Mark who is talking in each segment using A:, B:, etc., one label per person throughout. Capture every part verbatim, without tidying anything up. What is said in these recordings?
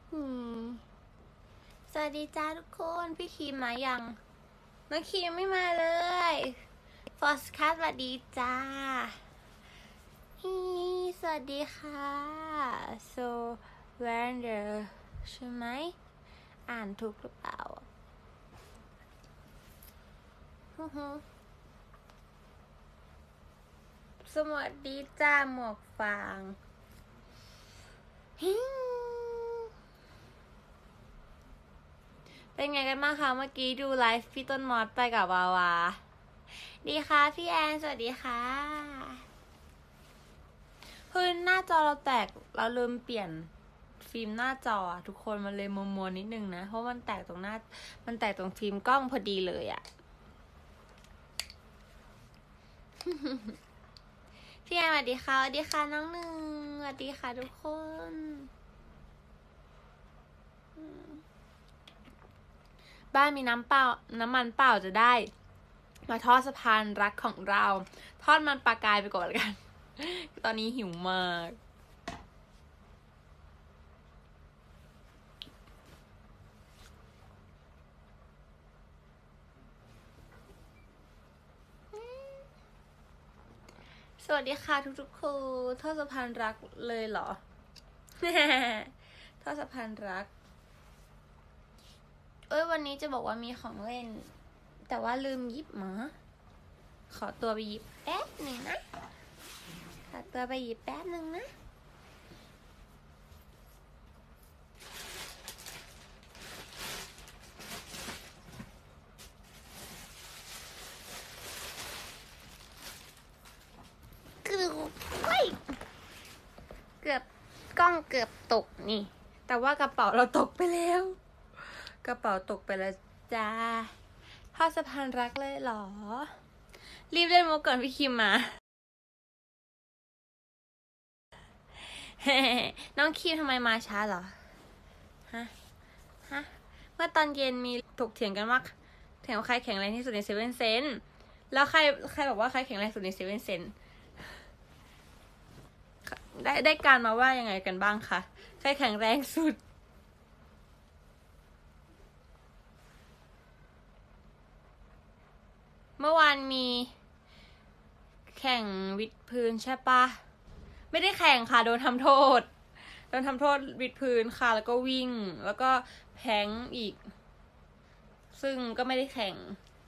A: อืมสวัสดีจ้าทุกคนพี่คีมมายังน้องคีมไม่มาเลยฟอสคัสสวัสดีจ้าฮีสวัสดีค่ะ so Wander ใช่ไหมอ่านถูกหรือเปล่าฮึฮึสวัสดีจ้าหมวกฟางฮิเป็นไงกันบ้างคะเมื่อกี้ดูไลฟ์พี่ต้นมอสไปกับวาวาดีค่ะพี่แอนสวัสดีค่ะคือหน้าจอเราแตกเราลืมเปลี่ยนฟิล์มหน้าจอทุกคนมันเลยมัวมัวนิดนึงนะเพราะมันแตกตรงหน้ามันแตกตรงฟิล์มกล้องพอดีเลยอะ พี่แอนสวัสดีค่ะสวัสดีค่ะน้องหนึ่งสวัสดีค่ะทุกคนบ้านมีน้ำเปล่าน้ำมันเปล่าจะได้มาทอดสะพานรักของเราทอดมันปลากายไปก่อนแล้วกัน ตอนนี้หิวมากสวัสดีค่ะทุกๆคนทอดสะพานรักเลยเหรอ ทอดสะพานรักเอ้ยวันนี้จะบอกว่ามีของเล่นแต่ว่าลืมหยิบมาขอตัวไปหยิบแป๊บหนึ่งนะขอตัวไปหยิบแป๊บหนึ่งนะคือเฮ้ยเกือบกล้องเกือบตกนี่แต่ว่ากระเป๋าเราตกไปแล้วกระเป๋าตกไปแล้วจ้าทอดสะพานรักเลยเหรอรีบเล่นมุกก่อนพี่คิมมา น้องคิมทำไมมาช้าเหรอฮะฮะเมื่อตอนเย็นมีถกเถียงกันว่าเถียงว่าใครแข็งแรงที่สุดในเซเว่นเซนแล้วใครใครบอกว่าใครแข็งแรงสุดในเซเว่นเซนได้ได้การมาว่ายังไงกันบ้างคะใครแข็งแรงสุดเมื่อวานมีแข่งวิดพื้นใช่ปะไม่ได้แข่งค่ะโดนทำโทษโดนทำโทษวิดพื้นค่ะแล้วก็วิ่งแล้วก็แพงอีกซึ่งก็ไม่ได้แข่ง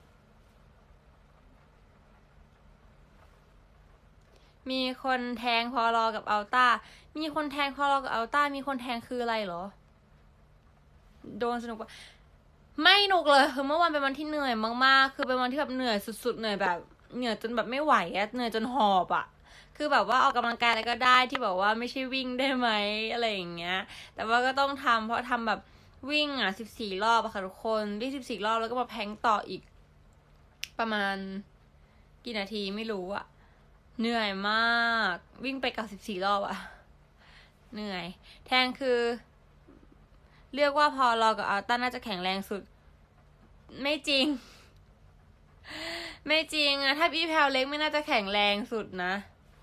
A: มีคนแทงพอลอกับอัลต้ามีคนแทงพอลอกับอัลต้ามีคนแทงคืออะไรเหรอโดนสนุกปะไม่หนุกเลยคือเมื่อวานเป็นวันที่เหนื่อยมากๆคือเป็นวันที่แบบเหนื่อยสุดๆเหนื่อยแบบเหนื่อยจนแบบไม่ไหวอะเหนื่อยจนหอบอะคือแบบว่าออกกำลังกายอะไรก็ได้ที่แบบว่าไม่ใช่วิ่งได้ไหมอะไรอย่างเงี้ยแต่ว่าก็ต้องทำเพราะทำแบบวิ่งอ่ะสิบสี่รอบอะค่ะทุกคนวิ่งสิบสี่รอบแล้วก็มาแพงต่ออีกประมาณกี่นาทีไม่รู้อะเหนื่อยมากวิ่งไปกับสิบสี่รอบอะเหนื่อยแทงคือเรียกว่าพอรอกับอัลต้าน่าจะแข็งแรงสุดไม่จริงไม่จริงอะถ้าพี่แพลเล็กไม่น่าจะแข็งแรงสุดนะ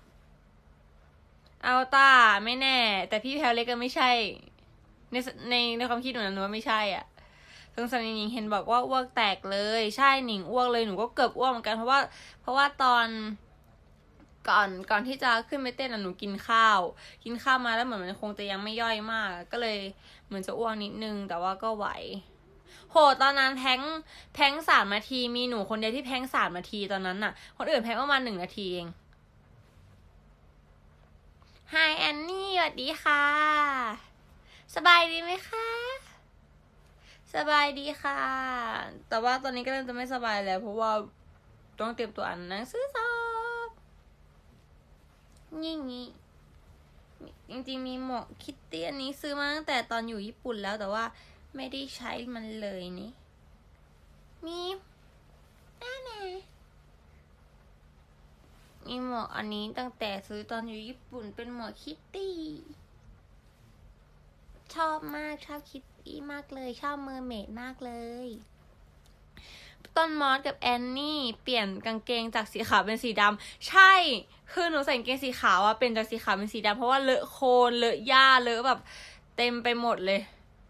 A: อัลต้าไม่แน่แต่พี่แพลเล็กก็ไม่ใช่ในในในความคิดหนูนะหนูว่าไม่ใช่อ่ะสงสัยหนิงเห็นบอกว่าอ้วกแตกเลยใช่หนิงอ้วกเลยหนูก็เกือบอ้วกเหมือนกันเพราะว่าเพราะว่าตอนก่อนก่อนที่จะขึ้นไปเต้นอ่ะหนูกินข้าวกินข้าวมาแล้วเหมือนมันคงจะยังไม่ย่อยมากก็เลยเหมือนจะอ้วกนิดนึงแต่ว่าก็ไหวโหตอนนั้นแพงแพงสามนาทีมีหนูคนเดียวที่แพงสามนาทีตอนนั้นน่ะคนอื่นแพงประมาณหนึ่งนาทีเองไฮแอนนี่สวัสดีค่ะสบายดีไหมคะสบายดีค่ะแต่ว่าตอนนี้ก็เริ่มจะไม่สบายแล้วเพราะว่าต้องเตรียมตัวอ่านหนังสือสอบนี่งี้จริงๆมีหมวกคิตตี้อันนี้ซื้อมาตั้งแต่ตอนอยู่ญี่ปุ่นแล้วแต่ว่าไม่ได้ใช้มันเลยนี่มีแน่แน่มีหมวกอันนี้ตั้งแต่ซื้อตอนอยู่ญี่ปุ่นเป็นหมวกคิตตี้ชอบมากชอบคิตตี้มากเลยชอบเมอร์เมดมากเลยต้นมอสกับแอนนี่เปลี่ยนกางเกงจากสีขาวเป็นสีดำใช่คือหนูใส่กางเกงสีขาวอะเป็นจากสีขาวเป็นสีดำเพราะว่าเลอะโคลนเลอะหญ้าเลอะแบบเต็มไปหมดเลย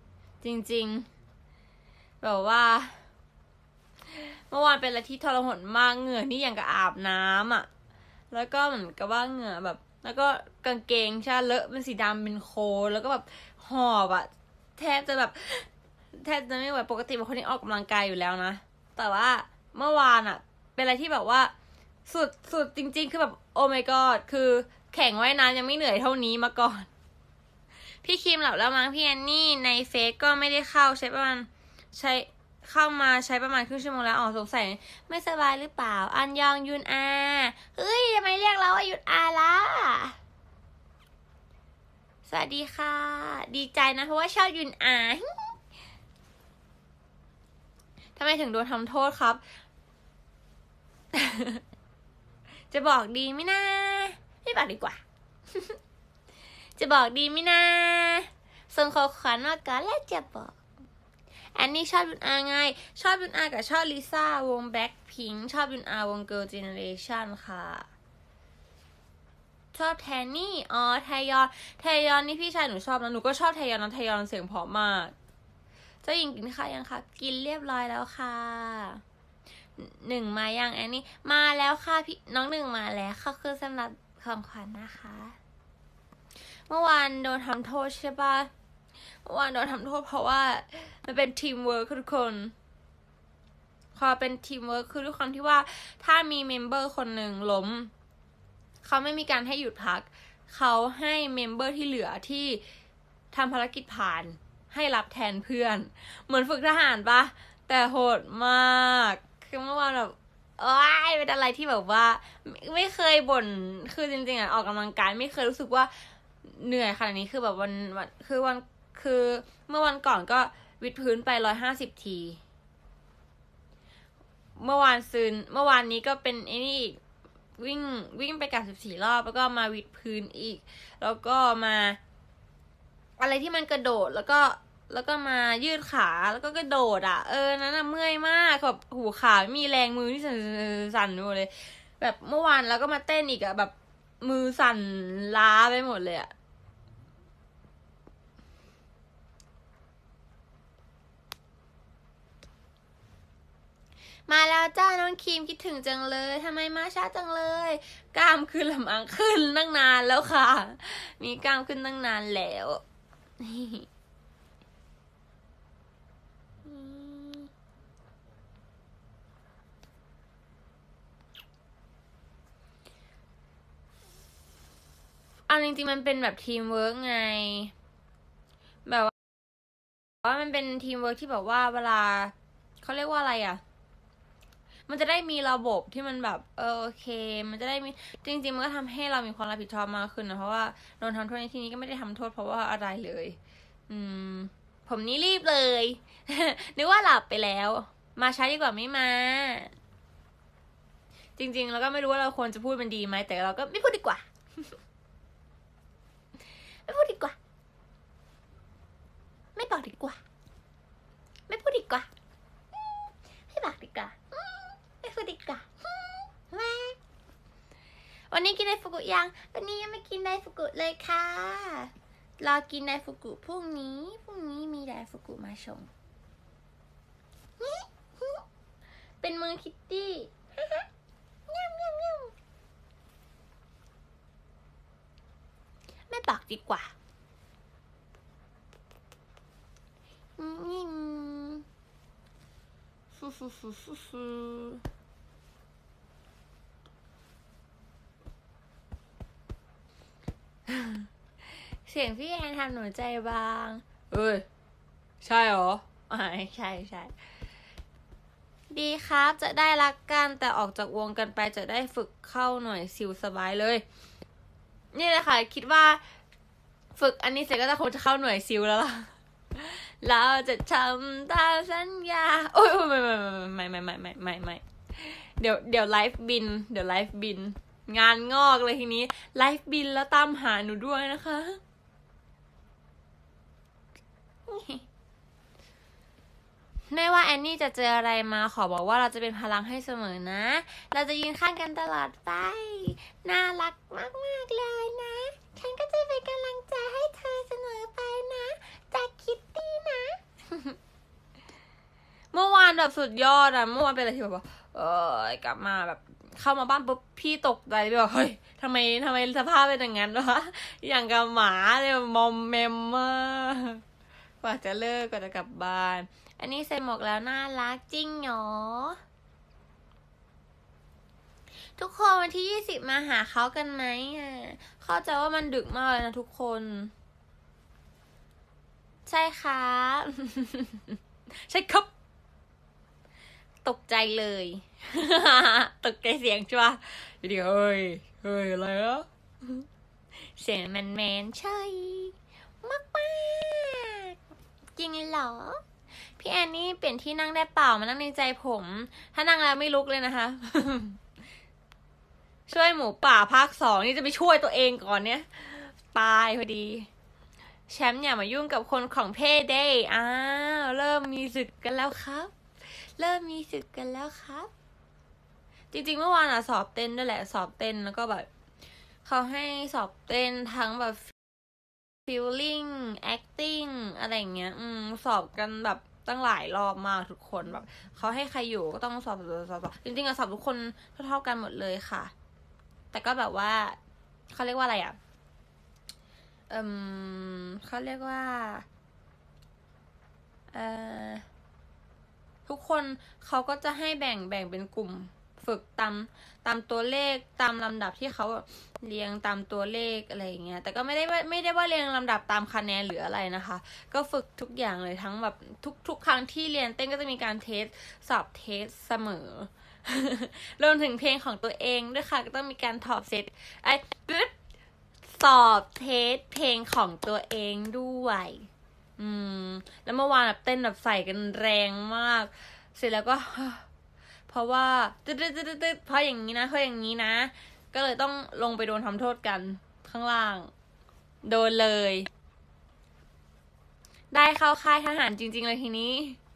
A: จริงๆแบบว่าเมื่อวานเป็นอะไรที่ทรหดมากเหงื่อนี่อย่างกับอาบน้ำอ่ะแล้วก็เหมือนกับว่าเหงื่อแบบ แล้วก็กางเกงใช่เลอะเป็นสีดำเป็นโคลนแล้วก็แบบหอบอ่ะแทบจะแบบแทบจะไม่ไหวปกติเป็นคนที่ออกกำลังกายอยู่แล้วนะแต่ว่าเมื่อวานอ่ะเป็นอะไรที่แบบว่าสุดสุดจริงๆคือแบบโอ้ my god คือแข่งว่ายน้ำยังไม่เหนื่อยเท่านี้มาก่อนพี่คิมหลับแล้วมั้งพี่แอนนี่ในเฟซก็ไม่ได้เข้าใช้ประมาณใช้เข้ามาใช้ประมาณครึ่งชั่วโมงแล้วอ๋อสงสัยไม่สบายหรือเปล่าอันยองยุนอาเฮ้ยทำไมเรียกเราว่ายุนอาล่ะสวัสดีค่ะดีใจนะเพราะว่าชอบยุนอาทำไมถึงโดนทำโทษครับ จะบอกดีไหมนะไม่บอกดีกว่า จะบอกดีไหมนะส่งข้อความมาก่อนแล้วจะบอกอันนี้ชอบยุนอาไงชอบยุนอากับชอบลิซ่าวงแบล็คพิงค์ชอบยุนอาวงเกิร์ลเจเนเรชั่นค่ะชอบแทนนี่อ๋อไทยอนไทยอนนี่พี่ชายหนูชอบนะหนูก็ชอบไทยอนนะไทยอนเสียงเพราะมากเจ้าหญิงกินข้าวยังคะกินเรียบร้อยแล้วค่ะหนึ่งมายังอันนี้มาแล้วค่ะพี่น้องหนึ่งมาแล้วค่ะคือสำหรับของขวัญ นะคะเมื่อวานโดนทำโทษใช่ปะเมื่อวานโดนทำโทษเพราะว่ามันเป็นทีมเวิร์คทุกคนพอเป็นทีมเวิร์คคือด้วยความที่ว่าถ้ามีเมมเบอร์คนหนึ่งล้มเขาไม่มีการให้หยุดพักเขาให้เมมเบอร์ที่เหลือที่ทำภารกิจผ่านให้รับแทนเพื่อนเหมือนฝึกทหารปะแต่โหดมากคือเมื่อวานแบบโอ้ยเป็นอะไรที่แบบว่าไม่เคยบ่นคือจริงๆอ่ะออกกำลังกายไม่เคยรู้สึกว่าเหนื่อยขนาดนี้คือแบบวันวันคือวันคือเมื่อวันก่อนก็วิดพื้นไปร้อยห้าสิบทีเมื่อวานซืนเมื่อวานนี้ก็เป็นไอ้นี่อีกวิ่งวิ่งไปกับสิบสี่รอบแล้วก็มาวิดพื้นอีกแล้วก็มาอะไรที่มันกระโดดแล้วก็แล้วก็มายืดขาแล้วก็กระโดดอ่ะเออนั้นอ่ะเมื่อยมากแบบหูขาไม่มีแรงมือที่สั่นๆไปหมดเลยแบบเมื่อวานแล้วก็มาเต้นอีกอ่ะแบบมือสั่นล้าไปหมดเลยอ่ะมาแล้วจ้าน้องครีมคิดถึงจังเลยทำไมมาช้าจังเลยกล้ามขึ้นลำอังขึ้นตั้งนานแล้วค่ะมีกล้ามขึ้นตั้งนานแล้วเอาจริงๆมันเป็นแบบทีมเวิร์กไงแบบว่ามันเป็นทีมเวิร์กที่แบบว่าเวลาเขาเรียกว่าอะไรอ่ะมันจะได้มีระบบที่มันแบบเออโอเคมันจะได้มีจริงๆมันก็ทำให้เรามีความรับผิดชอบมากขึ้นนะเพราะว่าโดนทำโทษในที่นี้ก็ไม่ได้ทำโทษเพราะว่าอะไรเลยอืมผมนี่รีบเลย นึกว่าหลับไปแล้วมาช้าดีกว่าไม่มาจริงๆแล้วก็ไม่รู้ว่าเราควรจะพูดมันดีไหมแต่เราก็ไม่พูดดีกว่า ไม่พูดดีกว่าไม่บอกดีกว่าไม่พูดดีกว่าไม่บอกดีกว่าไม่พูดดีกว่ามาวันนี้กินไดฟุกุยังวันนี้ยังไม่กินไดฟุกุเลยค่ะรอกินไดฟุกุพรุ่งนี้พรุ่งนี้มีไดฟุกุมาชงเป็นมือคิตตี้ย่ำย่ำย่ำไม่บอกดีกว่าฟูฟูฟูฟูฟูเสียงพี่แอนทำหนูใจบางเอ้ยใช่หรออ่าใช่ใช่ดีครับจะได้รักกันแต่ออกจากวงกันไปจะได้ฝึกเข้าหน่วยซิลสบายเลยนี่แหละค่ะคิดว่าฝึกอันนี้เสร็จก็จะคงจะเข้าหน่วยซิลแล้วล่ะเราจะทำตามสัญญาโอ้ยไม่ไม่ไม่ไม่ไม่ไม่ไม่ไม่เดี๋ยวเดี๋ยวไลฟ์บินเดี๋ยวไลฟ์บินงานงอกเลยทีนี้ไลฟ์บินแล้วตามหาหนูด้วยนะคะไม่ว่าแอนนี่จะเจออะไรมาขอบอกว่าเราจะเป็นพลังให้เสมอนะเราจะยืนข้างกันตลอดไปน่ารักมากมากเลยนะฉันก็จะเป็นกำลังใจให้เธอเสมอไปนะจากคิตตี้นะแบบสุดยอดอะเมื่อวานเป็นอะไรที่แบบว่าเออกลับมาแบบเข้ามาบ้านปุ๊บพี่ตกใจแบบเฮ้ยทำไมทำไมสภาพเป็นอย่างนั้นวะอย่างกับหมาเลยมอมแมมมากกว่าจะเลิกกว่าจะกลับบ้านอันนี้ใส่หมวกแล้วน่ารักจริงเหรอทุกคนวันที่ยี่สิบมาหาเขากันไหมอ่ะเข้าใจว่ามันดึกมากเลยนะทุกคนใช่ครับใช่ครับตกใจเลยตกใจเสียงจ้ะอยู่ดีเฮ้ยเฮ้ยอะไรอ่ะเสียงแมนแมนใช่มากมากจริงเหรอพี่แอนนี่เปลี่ยนที่นั่งได้เปล่ามานั่งในใจผมถ้านั่งแล้วไม่ลุกเลยนะคะช่วยหมูป่าภาคสองนี่จะไปช่วยตัวเองก่อนเนี่ยตายพอดีแชมป์อย่ามายุ่งกับคนของเพย์เดย์อ้าวเริ่มมีศึกกันแล้วครับเริ่มมีศึกกันแล้วครับจริงๆเมื่อวานอะสอบเต้นด้วยแหละสอบเต้นแล้วก็แบบเขาให้สอบเต้นทั้งแบบ feeling acting อะไรเงี้ยอืมสอบกันแบบตั้งหลายรอบมากทุกคนแบบเขาให้ใครอยู่ก็ต้องสอบสอบสอบสอบจริงๆอะสอบทุกคนเท่าๆกันหมดเลยค่ะแต่ก็แบบว่าเขาเรียกว่าอะไรอะเอ่มเขาเรียกว่าเอ่อทุกคนเขาก็จะให้แบ่งแบ่งเป็นกลุ่มฝึกตามตามตัวเลขตามลำดับที่เขาเรียงตามตัวเลขอะไรอย่างเงี้ยแต่ก็ไม่ได้ว่าไม่ได้ว่าเรียงลำดับตามคะแนนหรืออะไรนะคะก็ฝึกทุกอย่างเลยทั้งแบบทุกทุกครั้งที่เรียนเต้นก็จะมีการเทสสอบเทสเสมอ รวมถึงเพลงของตัวเองด้วยค่ะก็ต้องมีการถอบเซตไอ้ปึ๊ดสอบเทสเพลงของตัวเองด้วยอืมแล้วเมื่อวานแบบเต้นแบบใส่กันแรงมากเสร็จแล้วก็เพราะว่าตึ๊ดตึ๊ดตึ๊ดตึ๊ดเพราะอย่างนี้นะเพราะอย่างนี้นะก็เลยต้องลงไปโดนทำโทษกันข้างล่างโดนเลยได้เข้าค่ายทหารจริงๆเลยทีนี้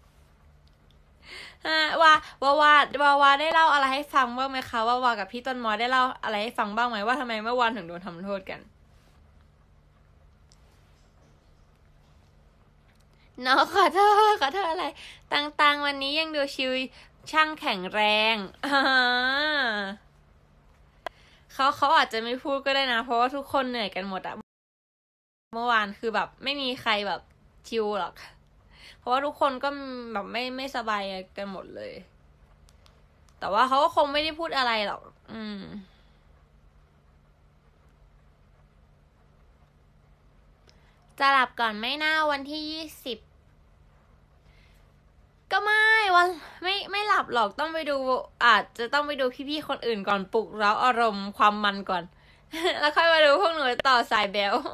A: ว่าว่าวาวาวาได้เล่าอะไรให้ฟังบ้างไหมคะว่าวากับพี่ต้นมอได้เล่าอะไรให้ฟังบ้างไหมว่าทำไมเมื่อวานถึงโดนทำโทษกันน้องขอโทษขอโทษอะไรต่างๆวันนี้ยังดูชิวช่างแข็งแรงเขาเขาอาจจะไม่พูดก็ได้นะเพราะว่าทุกคนเหนื่อยกันหมดอะเมื่อวานคือแบบไม่มีใครแบบชิวหรอกเพราะว่าทุกคนก็แบบไม่ไม่สบายกันหมดเลยแต่ว่าเขาก็คงไม่ได้พูดอะไรหรอกอืมจะหลับก่อนไม่น่าวันที่ยี่สิบก็ไม่วันไม่ไม่หลับหรอกต้องไปดูอาจจะต้องไปดูพี่ๆคนอื่นก่อนปลุกเร้าอารมณ์ความมันก่อน แล้วค่อยมาดูพวกหนูต่อสายแบล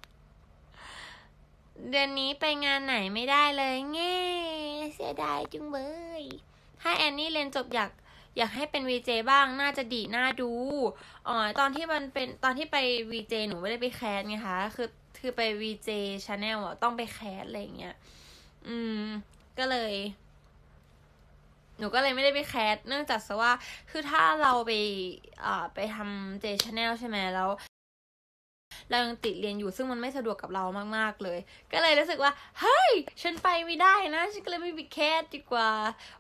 A: เดือนนี้ไปงานไหนไม่ได้เลยแง่เสียดายจุงเบยถ้าแอนนี่เรียนจบอยากอยากให้เป็นวีเจบ้างน่าจะดีน่าดูอ๋อตอนที่มันเป็นตอนที่ไปวีเจหนูไม่ได้ไปแคสไงคะคือคือไปวีเจชาแนลอะต้องไปแคสอะไรอย่างเงี้ยอืมก็เลยหนูก็เลยไม่ได้ไปแคสเนื่องจากว่าคือถ้าเราไปอ่าไปทำเจชาแนลใช่ไหมแล้วเรายังติดเรียนอยู่ซึ่งมันไม่สะดวกกับเรามากๆเลยก็เลยรู้สึกว่าเฮ้ยฉันไปไม่ได้นะฉันก็เลยไม่ไปแคสดีกว่า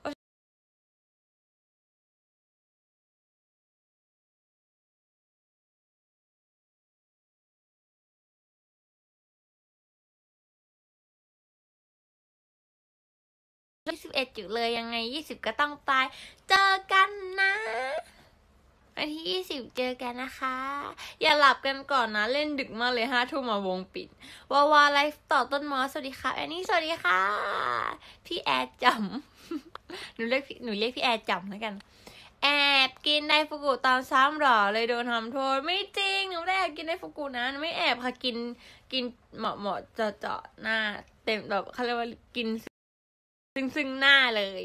A: ยี่สิบเอ็ดอยู่เลยยังไงยี่สิบก็ต้องไปเจอกันนะวันที่ยี่สิบเจอกันนะคะอย่าหลับกันก่อนนะเล่นดึกมากเลยห้าทุ่มมาวงปิดวาวาไลฟ์ต่อต้นมอสวัสดีค่ะแอนนี่สวัสดีค่ะพี่แอดจำหนูเรียกหนูเรียกพี่แอดจำแล้วกันแอบกินไดฟุกุตอนซ้ำหรอเลยโดนทำโทษไม่จริงหนูไม่ได้แอบกินไดฟุกุนะหนูไม่แอบค่ะกินกินเหมาะเหมาะเจาะเจาะหน้าเต็มแบบเขาเรียกว่ากินซึ่งซึ่งหน้าเลย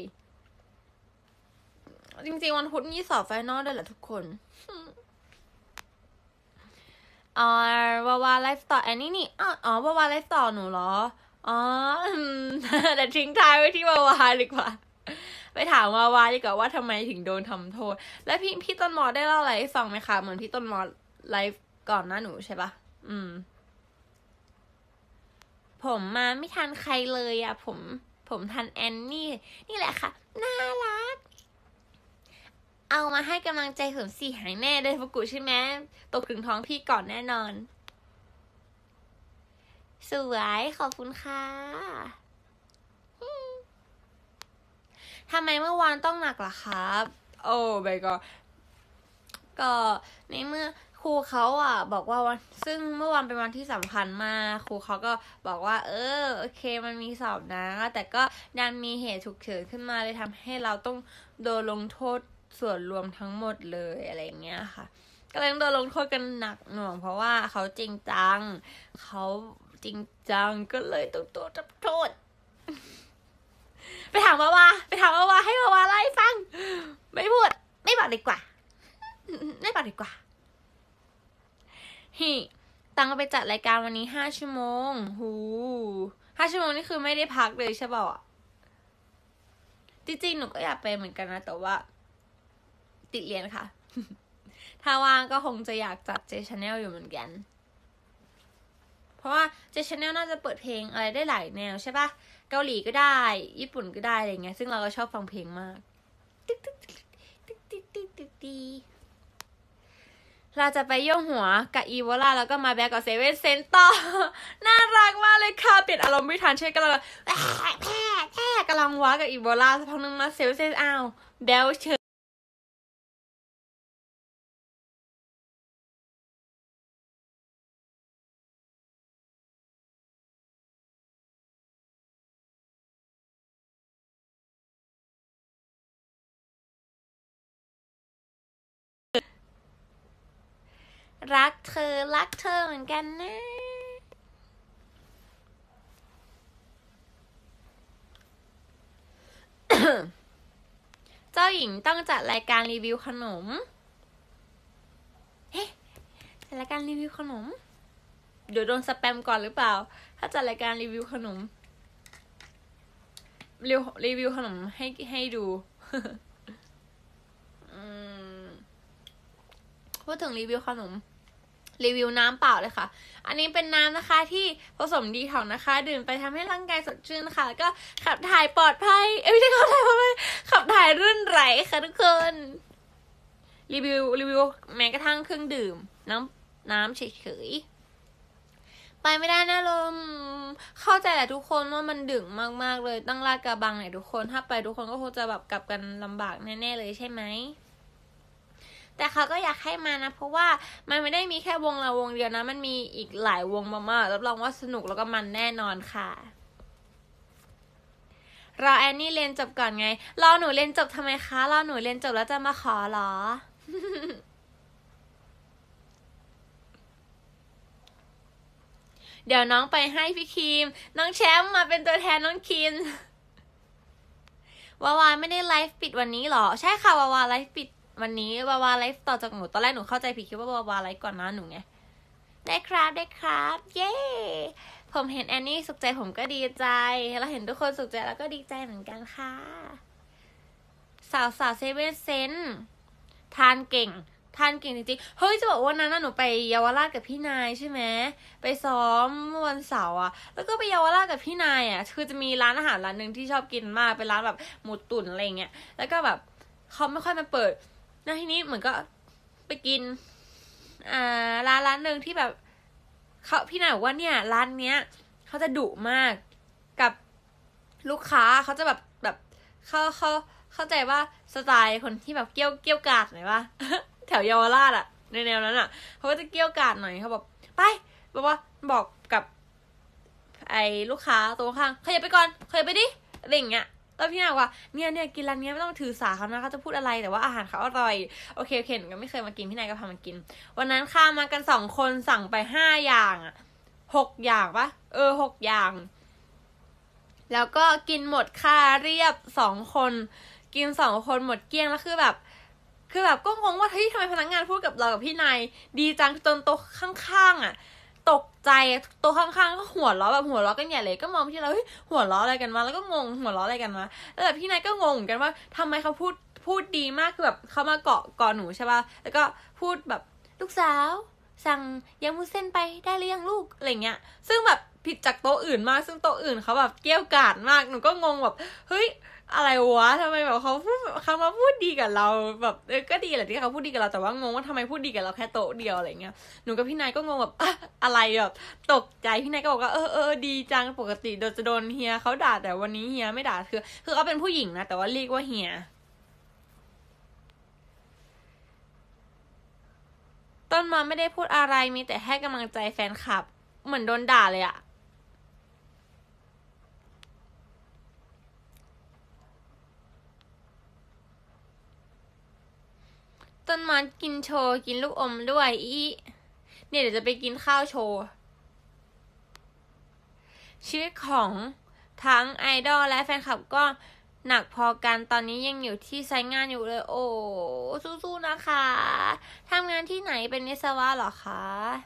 A: จริงๆวันพุธนี่สอบไฟนอลด้วยแหละทุกคนอ๋อวาวาไลฟ์ต่อแอนนี่นี่อ๋อวาวาไลฟ์ต่อหนูเหรออ๋อแต่ทิ้งท้ายไว้ที่วาวาดีกว่าไปถามวาวาดีกว่าว่าทำไมถึงโดนทำโทษแล้วพี่พี่ต้นมอได้เล่าอะไรให้ฟังไหมคะเหมือนพี่ต้นมอไลฟ์ก่อนหน้าหนูใช่ปะอืมผมมาไม่ทันใครเลยอะผมผผมทันแอนนี่นี่แหละค่ะน่ารักเอามาให้กำลังใจผมสิหายแน่เลยฟุกุใช่ไหมตกถึงท้องพี่ก่อนแน่นอนสวยขอบคุณค่ะทำไมเมื่อวานต้องหนักล่ะครับโอ้ใบก็ก็ในเมื่อครูเขาอ่ะบอกว่าวันซึ่งเมื่อวานเป็นวันที่สำคัญมากครูเขาก็บอกว่าเออโอเคมันมีสอบนะแต่ก็ดันมีเหตุฉุกเฉินขึ้นมาเลยทำให้เราต้องโดนลงโทษส่วนรวมทั้งหมดเลยอะไรอย่างเงี้ยค่ะก็เลยโดนลงโทษกันหนักหน่วงเพราะว่าเขาจริงจังเขาจริงจังก็เลยต้องโดนโทษไปถามวาวาไปถามวาวาให้วาวาไล่ฟังไม่พูดไม่บอกดีกว่าไม่บอกดีกว่าฮิตังไปจัดรายการวันนี้ห้าชั่วโมงหูห้าชั่วโมงนี่คือไม่ได้พักเลยใช่ป่ะจริงๆหนูก็อยากไปเหมือนกันนะแต่ว่าติดเรียนค่ะถ้าว่างก็คงจะอยากจัดเจชาแนลอยู่เหมือนกันเพราะว่าเจชาแนลน่าจะเปิดเพลงอะไรได้หลายแนวใช่ป่ะเกาหลีก็ได้ญี่ปุ่นก็ได้อะไรเงี้ยซึ่งเราก็ชอบฟังเพลงมากติ๊กติ๊กติ๊กติ๊กติ๊กติ๊กติ๊กติ๊กเราจะไปโยกหัวกับอีโวล่าแล้วก็มาแบกกับเซเว่นเซนต่อน่ารักมากเลยค่ะเปลี่ยนอารมณ์ไม่ทันใช่กำลังแพ้แพ้แพ้กำลังว้ากับอีโวล่าสักพักนึงมาเซเว่นเซนอ้าวแบลเชอรักเธอรักเธอเหมือนกันนะเจ้าหญิงต้องจัดรายการรีวิวขนมเฮ้จัดรายการรีวิวขนมเดี๋ยวโดนสแปมก่อนหรือเปล่าถ้าจัดรายการรีวิวขนมรีวิวรีวิวขนมให้ให้ดูพูดถึงรีวิวขนมรีวิวน้ำเปล่าเลยค่ะอันนี้เป็นน้ำนะคะที่ผสมดีท็อกนะคะดื่มไปทำให้ร่างกายสดชื่นค่ะก็ขับถ่ายปลอดภัยเอ้ยไม่ใช่ขับถ่ายปลอดภัยขับถ่ายรื่นไหลค่ะทุกคนรีวิวรีวิวแม้กระทั่งเครื่องดื่มน้ำน้ำเฉยๆไปไม่ได้นะลมเข้าใจแหละทุกคนว่ามันดึกมากๆเลยตั้งลาดกระบังเนี่ยทุกคนถ้าไปทุกคนก็คงจะแบบกลับกันลำบากแน่ๆเลยใช่ไหมแต่เขาก็อยากให้มานะเพราะว่ามันไม่ได้มีแค่วงเราวงเดียวนะมันมีอีกหลายวงมากๆรับรองว่าสนุกแล้วก็มันแน่นอนค่ะรอแอนนี่เรียนจบก่อนไงรอหนูเรียนจบทำไมคะรอหนูเรียนจบแล้วจะมาขอหรอ เดี๋ยวน้องไปให้พี่คิมน้องแชมป์มาเป็นตัวแทนน้องคิมวาวาไม่ได้ไลฟ์ปิดวันนี้หรอใช่ค่ะวาวาไลฟ์ปิดวันนี้วาวาไลฟ์ต่อจากหนูตอนแรกหนูเข้าใจผิดคิดว่าวาวาไลฟ์ก่อนนะหนูไงได้ครับได้ครับเย้ผมเห็นแอนนี่สุขใจผมก็ดีใจแล้วเห็นทุกคนสุขใจแล้วก็ดีใจเหมือนกันค่ะสาวสาวเซเว่นเซนทานเก่งทานเก่งจริงๆเฮ้ยจะบอกว่านั้นหนูไปเยาวราชกับพี่นายใช่ไหมไปซ้อมเมื่อวันเสาร์อ่ะแล้วก็ไปเยาวราชกับพี่นายอ่ะคือจะมีร้านอาหารร้านหนึ่งที่ชอบกินมากเป็นร้านแบบหมูตุ๋นอะไรเงี้ยแล้วก็แบบเขาไม่ค่อยมาเปิดแล้วทีนี้เหมือนก็ไปกินอ่าร้านร้านหนึ่งที่แบบเขาพี่นายบอกว่าเนี่ยร้านเนี้ยเขาจะดุมากกับลูกค้าเขาจะแบบแบบเขาเขาเข้าใจว่าสไตล์คนที่แบบเกี้ยวเกี้ยวกาดหน่อยว่าแถวเยาวราชอะในแนวนั้นอะเขาก็จะเกี้ยวกาดหน่อยเขาบอกไปบอกว่าบอกกับไอ้ลูกค้าตัวข้างขยับไปก่อนขยับไปดิอะไรอย่างเงี้ยแล้วพี่นายว่าเนี่ยเนี่ยกินร้านนี้ไม่ต้องถือสาเขานะเขาจะพูดอะไรแต่ว่าอาหารเขาอร่อยโอเคโอเคหนูก็ไม่เคยมากินพี่นายก็พามากินวันนั้นข้ามากันสองคนสั่งไปห้าอย่างอะหกอย่างปะเออหกอย่างแล้วก็กินหมดค่าเรียบสองคนกินสองคนหมดเกลี้ยงแล้วคือแบบคือแบบก็งงว่าเฮ้ยทำไมพนักงานพูดกับเรากับพี่นายดีจังจนโต๊ะข้างๆอ่ะตกใจโต๊ะข้างๆก็หัวเราะแบบหัวเราะกันใหญ่เลยก็มองพี่เราเฮ้ยหัวเราะอะไรกันมาแล้วก็งงหัวเราะอะไรกันมาแล้วแบบพี่นายก็งงเหมือนกันว่าทำไมเขาพูดพูดดีมากคือแบบเขามาเกาะเกาะหนูใช่ป่ะแล้วก็พูดแบบลูกสาวสั่งยำวุ้นเส้นไปได้หรือยังลูกอะไรเงี้ยซึ่งแบบผิดจากโต๊ะอื่นมากซึ่งโต๊ะอื่นเขาแบบเกรี้ยวกราดมากหนูก็งงแบบเฮ้ยอะไรวะทำไมแบบเขาพูดเขามาพูดดีกับเราแบบเออก็ดีแหละที่เขาพูดดีกับเราแต่ว่างงว่าทำไมพูดดีกับเราแค่โต๊ะเดียวอะไรเงี้ยหนูกับพี่นายก็งงแบบอะอะไรแบบตกใจพี่นายก็บอกว่าเออเออดีจังปกติโดนจะโดนเฮียเขาด่าแต่วันนี้เฮียไม่ด่าคือคือเขาเป็นผู้หญิงนะแต่ว่าเรียกว่าเฮียต้นมาไม่ได้พูดอะไรมีแต่ให้กำลังใจแฟนคลับเหมือนโดนด่าเลยอะต้นมากินโชว์กินลูกอมด้วยอีเนี่ยเดี๋ยวจะไปกินข้าวโชว์ชีวิตของทั้งไอดอลและแฟนคลับก็หนักพอกันตอนนี้ยังอยู่ที่ไซต์งานอยู่เลยโอ้สู้ๆนะคะทำงานที่ไหนเป็นวิศวะเหรอคะ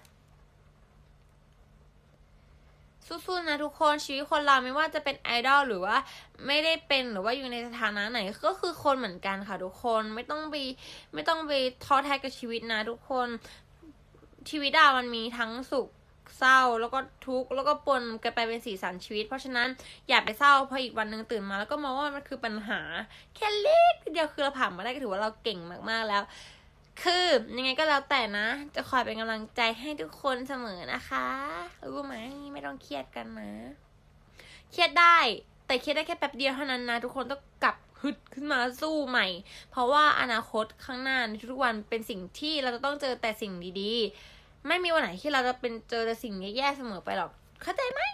A: สู้ๆนะทุกคนชีวิตคนเราไม่ว่าจะเป็นไอดอลหรือว่าไม่ได้เป็นหรือว่าอยู่ในสถานะไหนก็คือคนเหมือนกันค่ะทุกคนไม่ต้องไปไม่ต้องไปท้อแท้กับชีวิตนะทุกคนชีวิตอะมันมีทั้งสุขเศร้าแล้วก็ทุกข์แล้วก็ปนกันไปเป็นสีสันชีวิตเพราะฉะนั้นอย่าไปเศร้าพออีกวันหนึ่งตื่นมาแล้วก็มองว่ามันคือปัญหาแค่เล็กเดียวคือเราผ่านมาได้ก็ถือว่าเราเก่งมากๆแล้วคือยังไงก็แล้วแต่นะจะคอยเป็นกำลังใจให้ทุกคนเสมอนะคะรู้ไหมไม่ต้องเครียดกันนะเครียดได้แต่เครียดได้แค่แป๊บเดียวเท่านั้นนะทุกคนต้องกลับฮึดขึ้นมาสู้ใหม่เพราะว่าอนาคตข้างหน้าในทุกวันเป็นสิ่งที่เราจะต้องเจอแต่สิ่งดีๆไม่มีวันไหนที่เราจะเป็นเจอแต่สิ่งแย่ๆเสมอไปหรอกเข้าใจไหม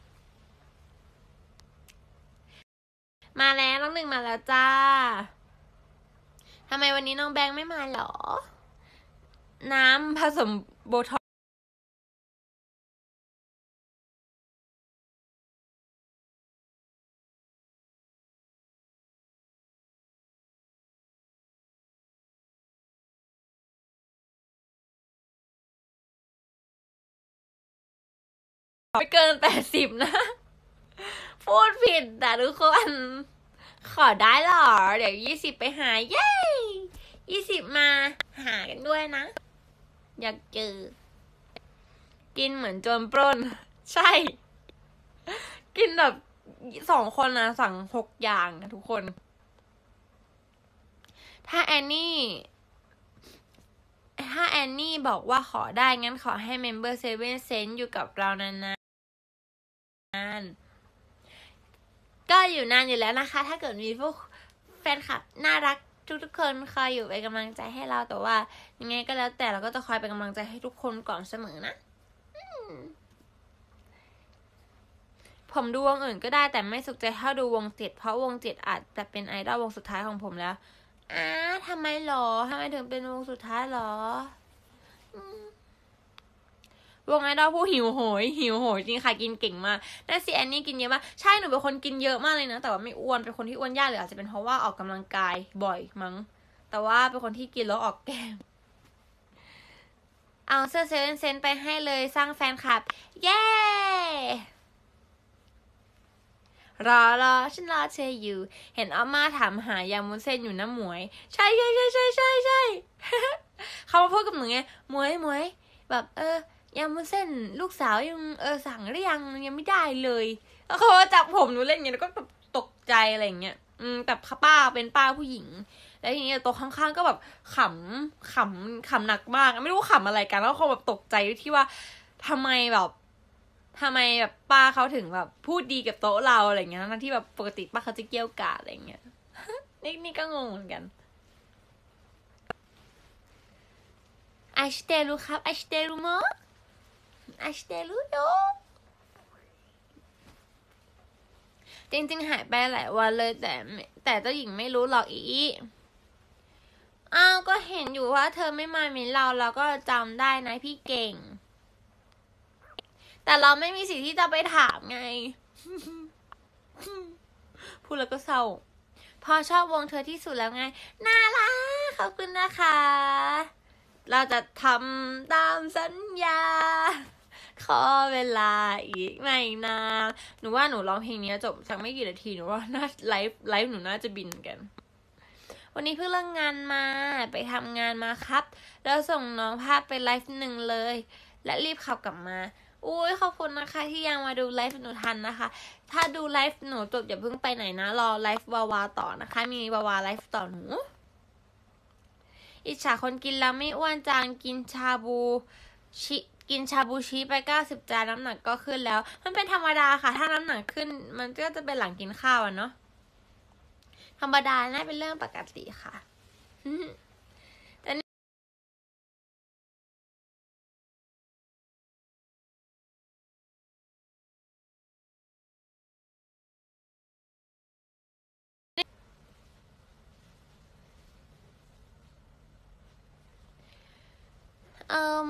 A: มาแล้วน้องหนึ่งมาแล้วจ้าทำไมวันนี้น้องแบงค์ไม่มาหรอน้ำผสมโบท็อกไม่เกินแปดสิบนะพูดผิดแต่ทุกคนขอได้หรอเดี๋ยวยี่สิบไปหาเย้ยี่สิบมาหากันด้วยนะอยากเจอกินเหมือนโจรปล้นใช่กินแบบสองคนนะสั่งหกอย่างนะทุกคน ถ้าแอนนี่ ถ้าแอนนี่บอกว่าขอได้งั้นขอให้เมมเบอร์เซเว่นเซนอยู่กับเรานานๆก็อยู่นานอยู่แล้วนะคะ ถ้าเกิดมีพวกแฟนคลับน่ารักทุกๆคนคอยอยู่เป็นกำลังใจให้เราแต่ว่ายังไงก็แล้วแต่เราก็จะคอยเป็นกำลังใจให้ทุกคนก่อนเสมอนะผมดูวงอื่นก็ได้แต่ไม่สุขใจเท่าดูวงเจ็ดเพราะวงเจ็ดอาจจะเป็นไอดอลวงสุดท้ายของผมแล้วอ้าทำไมหรอทำไมถึงเป็นวงสุดท้ายหรอวงไอดอลผู้หิวโหยหิวโหยจริงค่ะกินเก่งมากนั่นสิแอนนี่กินเยอะมากใช่หนูเป็นคนกินเยอะมากเลยนะแต่ว่าไม่อ้วนเป็นคนที่อ้วนยากหรืออาจจะเป็นเพราะว่าออกกำลังกายบ่อยมั้งแต่ว่าเป็นคนที่กินแล้วออกแก้มเอาเสื้อเซเว่นเซนไปให้เลยสร้างแฟนคลับเย้รอรอฉันรอเธออยู่เห็นอาม่าถามหายามุนเส้นอยู่นะหมวยใช่ใช่ใช่ใช่ใช่ใช่ เขามาพูดกับหนูไงหมวยหมวยแบบเออยามุนเส้นลูกสาวยังเออสั่งหรือยังยังไม่ได้เลยแล้วเขาจับผมหนูเล่นอย่างเงี้ยแล้วก็แบบตกใจอะไรอย่างเงี้ยอืมแต่ป้าเป็นป้าผู้หญิงแล้วทีนี้โต๊ะข้างๆก็แบบขำขำขำหนักมากไม่รู้ขำอะไรกันแล้วเขาแบบตกใจที่ว่าทำไมแบบทำไมแบบป้าเขาถึงแบบพูดดีกับโต๊ะเราอะไรเงี้ยทั้งที่แบบปกติป้าเขาจะเกี้ยวกาดอะไรเงี้ย นี่นี่ก็งงเหมือนกันไอสเตลูครับไอสเตลูมั้งไอสเตลูโยจริงๆหายไปหลายวันเลยแต่แต่เจ้าหญิงไม่รู้หรอกอีอ้าวก็เห็นอยู่ว่าเธอไม่มามินเราเราก็จำได้นะพี่เก่งแต่เราไม่มีสิทธิ์ที่จะไปถามไง พูดแล้วก็เศร้าพอชอบวงเธอที่สุดแล้วไงน่ารักขอบคุณนะคะ เราจะทำตามสัญญาขอเวลาอีกไม่นานหนูว่าหนูร้องเพลงนี้จบสักไม่กี่นาทีหนูว่าน่าไลฟ์ไลฟ์หนูน่าจะบินกันวันนี้เพิ่งเลิกงานมาไปทำงานมาครับแล้วส่งน้องภาพไปไลฟ์หนึ่งเลยและรีบขับกลับมาอุ้ยขอบคุณนะคะที่ยังมาดูไลฟ์หนูทันนะคะ ถ้าดูไลฟ์หนูจบอย่าเพิ่งไปไหนนะรอไลฟ์วาวาต่อนะคะ มีวาวาไลฟ์ต่อหนูอิจฉาคนกินแล้วไม่อ้วนจังกินชาบูชิกินชาบูชิไปเก้าสิบจานน้ำหนักก็ขึ้นแล้ว มันเป็นธรรมดาค่ะ ถ้าน้ำหนักขึ้น มันก็จะเป็นหลังกินข้าวอะเนาะธรรมดาน่าเป็นเรื่องปกติค่ะแต่เอ่ม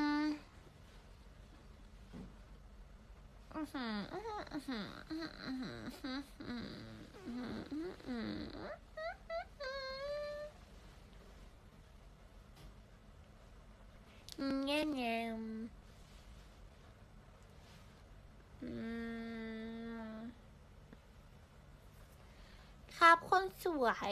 A: แง่แง่ครับคนสวย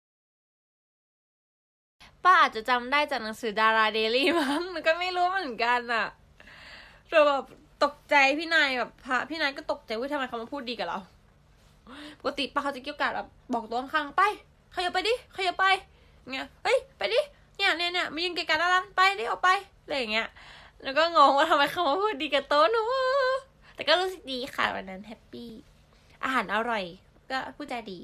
A: ป้าอาจจะจำได้จากหนังสือดาราเดลี่มั้งมันก็ไม่รู้เหมือนกันอะแต่แบบตกใจพี่นายแบบพระพี่นายก็ตกใจว่าทำไมเขามาพูดดีกับเราปกติป้าเขาจะเกี่ยวกับแบบบอกตัวข้างๆไปขยับไปดิขยับไปเงี้ยเฮ้ยไปดิเนี่ยเนี่ยเนี่ยมายืนไกลๆด้านล่างไปดิออกไปอะไรอย่างเงี้ยแล้วก็งงว่าทำไมเขามาพูดดีกับโต๊ะหนูแต่ก็รู้สึกดีค่ะวันนั้นแฮปปี้อาหารอร่อยก็พูดจาดี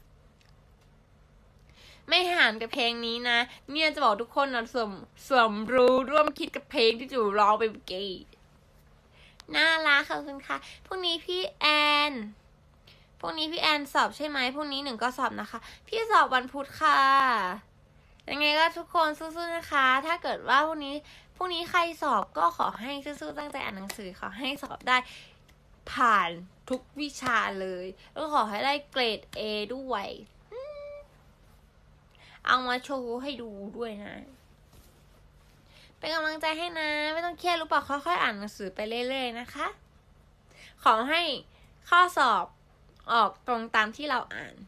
A: ไม่ห่างกับเพลงนี้นะเนี่ยจะบอกทุกคนนะสวมสวมรู้ร่วมคิดกับเพลงที่จูร้องไปเมื่อกี้น่ารักขอบคุณค่ะพรุ่งนี้พี่แอนพรุ่งนี้พี่แอนสอบใช่ไหมพรุ่งนี้หนึ่งก็สอบนะคะพี่สอบวันพุธค่ะยังไงก็ทุกคนสู้ๆนะคะ ถ้าเกิดว่าพรุ่งนี้พรุ่งนี้ใครสอบก็ขอให้สู้ๆตั้งใจอ่านหนังสือขอให้สอบได้ผ่านทุกวิชาเลยแล้วขอให้ได้เกรด เอ ด้วยเอามาโชว์ให้ดูด้วยนะเป็นกำลังใจให้นะไม่ต้องเครียดรู้ป่ะค่อยๆอ่านหนังสือไปเรื่อยๆนะคะขอให้ข้อสอบออกตรงตามที่เราอ่าน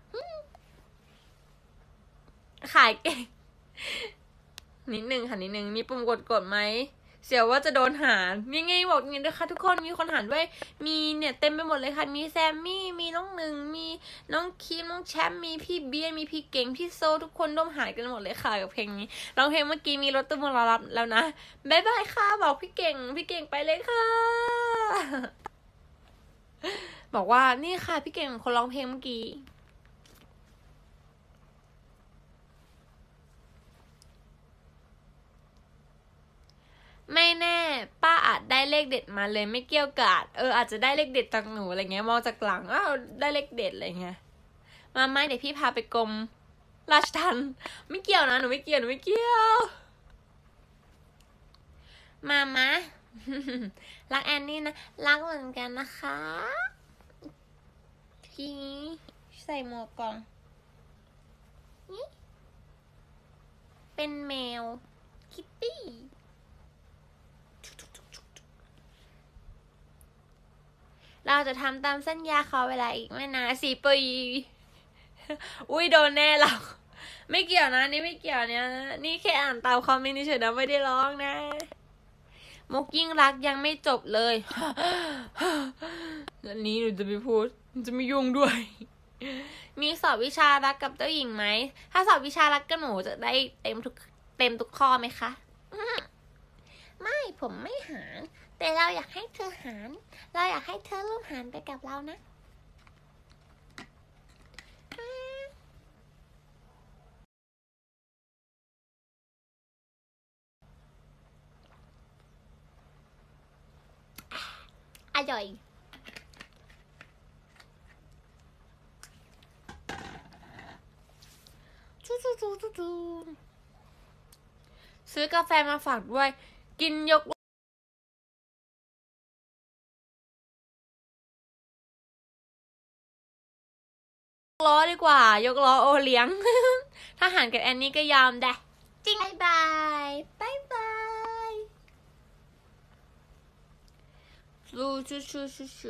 A: ขายเก่งนิดนึงค่ะนิดนึงมีปุ่มกดกดไหมเสียวว่าจะโดนหารนี่ไงบอกอย่างนี้ด้วยค่ะทุกคนมีคนหารด้วยมีเนี่ยเต็มไปหมดเลยค่ะมีแซมมี่มีน้องหนึ่งมีน้องคีมน้องแชมป์มีพี่เบียร์มีพี่เก่งพี่โซทุกคนร่วมหารกันหมดเลยค่ะกับเพลงนี้ร้องเพลงเมื่อกี้มีรถตู้มารอรับแล้วนะบ๊ายบายค่ะบอกพี่เก่งพี่เก่งไปเลยค่ะบอกว่านี่ค่ะพี่เก่งคนร้องเพลงเมื่อกี้ไม่แน่ป้าอาจได้เลขเด็ดมาเลยไม่เกี่ยวกาดเอออาจจะได้เลขเด็ดจากหนูอะไรเงี้ยมองจากหลังอ้าวได้เลขเด็ดอะไรเงี้ยมาไหมเดี๋ยวพี่พาไปกรมราชทัณฑ์ไม่เกี่ยวนะหนูไม่เกี่ยวหนูไม่เกี่ยวมามะรักแอนนี่นะรักเหมือนกันนะคะพี่ใส่หมวกก่อนเป็นแมวคิตตี้เราจะทำตามสัญญาขอเวลาอีกไม่นานสี่ปีอุ้ยโดนแน่เราไม่เกี่ยวนะนี่ไม่เกี่ยวเนี่ยนี่แค่อ่านตามคอมเมนต์เฉยๆนะไม่ได้ร้องนะมุกยิ่งรักยังไม่จบเลยอันนี้หนูจะไม่พูดจะไม่ยุ่งด้วยมีสอบวิชารักกับเจ้าหญิงไหมถ้าสอบวิชารักกับหนูจะได้เต็มทุกเต็มทุกข้อไหมคะไม่ผมไม่หารแต่เราอยากให้เธอหารเราอยากให้เธอร่วมหารไปกับเรานะอร่อยจูจูจูจูจูซื้อกาแฟมาฝากด้วยกินยกล้อดีกว่ายกล้อโอเลี้ยงถ้าหารกับแอนนี่ก็ยอมได้จริงบายบายบายบายชูชูชูชูชู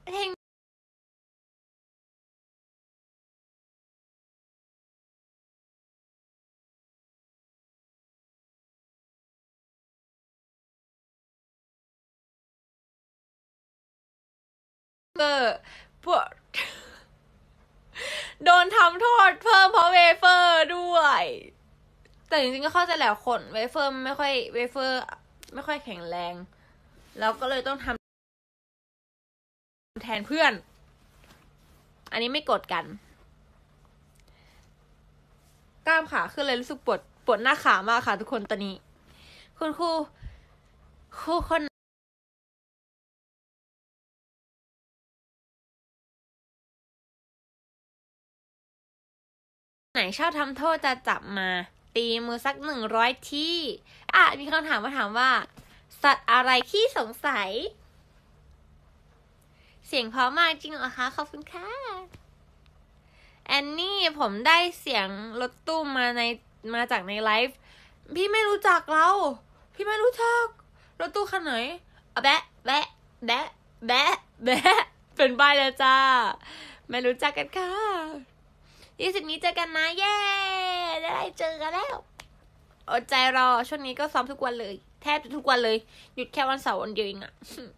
A: เพลงเบอร์ปวดโดนทำโทษเพิ่มเพราะเวเฟอร์ด้วย แต่จริงๆก็เข้าใจแหละคนเวเฟอร์ไม่ค่อยเวเฟอร์ไม่ค่อยแข็งแรง แล้วก็เลยต้องทำแทนเพื่อน อันนี้ไม่กดกันกล้ามขาขึ้นเลยรู้สึกปวดปวดหน้าขามากค่ะทุกคนตอนนี้ คุณครูครูคนไหนชอบทำโทษจะจับมาตีมือสักหนึ่งร้อยที่อ่ะมีคำถามมาถามว่า สัตว์อะไรที่สงสัย เสียงเพราะมากจริงเหรอคะขอบคุณค่ะแอนนี่ผมได้เสียงรถตู้มาในมาจากในไลฟ์พี่ไม่รู้จักเราพี่ไม่รู้จักรถตู้คันไหนอะแบะแบะแบะแบะแบะเป็นใบแล้วจ้าไม่รู้จักกันค่ะยี่สิบนี้เจอกันนะเย้ได้เจอกันแล้วอดใจรอช่วงนี้ก็ซ้อมทุกวันเลยแทบทุกวันเลยหยุดแค่วันเสาร์วันเดียวเองอะ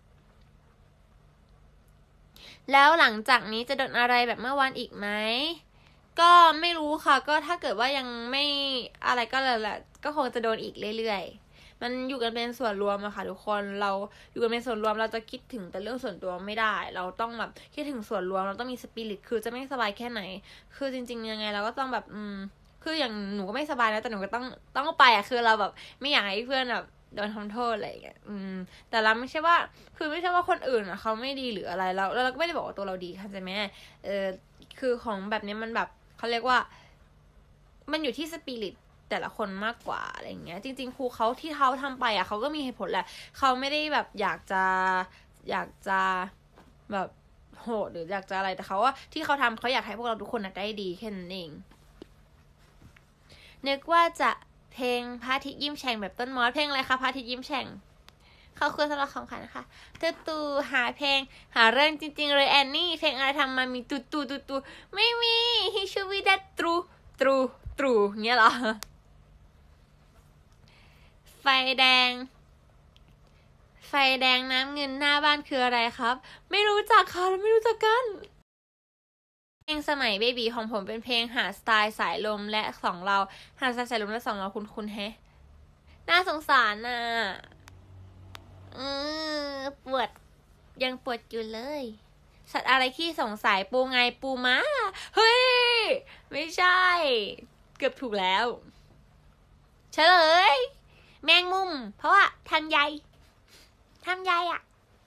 A: แล้วหลังจากนี้จะโดนอะไรแบบเมื่อวานอีกไหมก็ไม่รู้ค่ะก็ถ้าเกิดว่ายังไม่อะไรก็เลยแหละก็คงจะโดนอีกเรื่อยๆมันอยู่กันเป็นส่วนรวมอะค่ะทุกคนเราอยู่กันเป็นส่วนรวมเราจะคิดถึงแต่เรื่องส่วนตัวไม่ได้เราต้องแบบคิดถึงส่วนรวมเราต้องมีสปิริตคือจะไม่สบายแค่ไหนคือจริงๆยังไงเราก็ต้องแบบอืมคืออย่างหนูก็ไม่สบายนะแต่หนูก็ต้องต้องไปอะคือเราแบบไม่อยากให้เพื่อนแบบโดนทำโทษอะไรอย่างเงี้ยอืมแต่เราไม่ใช่ว่าคือไม่ใช่ว่าคนอื่นอะเขาไม่ดีหรืออะไรเราแล้วเราก็ไม่ได้บอกว่าตัวเราดีค่ะใช่ไหมเออคือของแบบนี้มันแบบเขาเรียกว่ามันอยู่ที่สปิริตแต่ละคนมากกว่าอะไรเงี้ยจริงๆครูเขาที่เขาทำไปอ่ะเขาก็มีเหตุผลแหละเขาไม่ได้แบบอยากจะอยากจะแบบโหดหรืออยากจะอะไรแต่เขาว่าที่เขาทำเขาอยากให้พวกเราทุกคนได้ดีแค่นั้นเองนึกว่าจะเพลงพระอาทิตย์ยิ้มแฉ่งแบบต้นมอสเพลงอะไรคะพระอาทิตย์ยิ้มแฉ่งเขาคือสำหรับของขันนะคะตูตูหาเพลงหาเรื่องจริงๆเลยแอนนี่เพลงอะไรทำมามีตูตูตูตูไม่มีฮิชูวิดัตตรูตรูตรูเงี้ยเหรอไฟแดงไฟแดงน้ำเงินหน้าบ้านคืออะไรครับไม่รู้จักค่ะเราไม่รู้จักกันเพลงสมัยเบบีของผมเป็นเพลงหาสไตล์สายลมและสองเราหาสไตล์สายลมและสองเราคุณคุณแฮะน่าสงสารน่ะอือปวดยังปวดอยู่เลยสัตว์อะไรที่สงสัยปูไงปูม้าเฮ้ยไม่ใช่เกือบถูกแล้วเฉลยแมงมุมเพราะว่าทำใยทำใยอ่ะ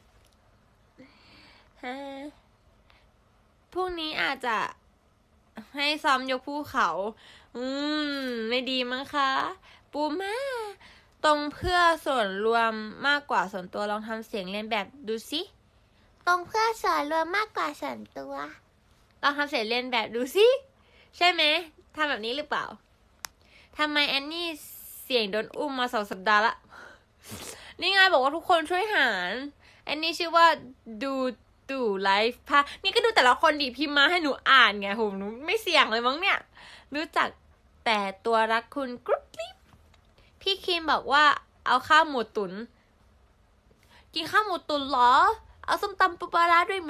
A: พรุ่งนี้อาจจะให้ซ้อมยกภูเขา อืม ไม่ดีมั้งคะ ปูม่าตรงเพื่อส่วนรวมมากกว่าส่วนตัวลองทำเสียงเรียนแบบดูสิตรงเพื่อส่วนรวมมากกว่าส่วนตัวลองทำเสียงเรียนแบบดูสิใช่ไหมทำแบบนี้หรือเปล่าทำไมแอนนี่เสียงโดนอุ้มมาสองสัปดาห์ละนี่ไงบอกว่าทุกคนช่วยหารแอนนี่ชื่อว่าดูดูไลฟ์พานี่ก็ดูแต่ละคนดิพิมพ์มาให้หนูอ่านไงโหหนูไม่เสี่ยงเลยมั้งเนี่ยรู้จักแต่ตัวรักคุณกรุ๊ปลิปพี่คิมบอกว่าเอาข้าวหมูตุนกินข้าวหมูตุนเหรอเอาส้มตำปูปลาร้าด้วยไหม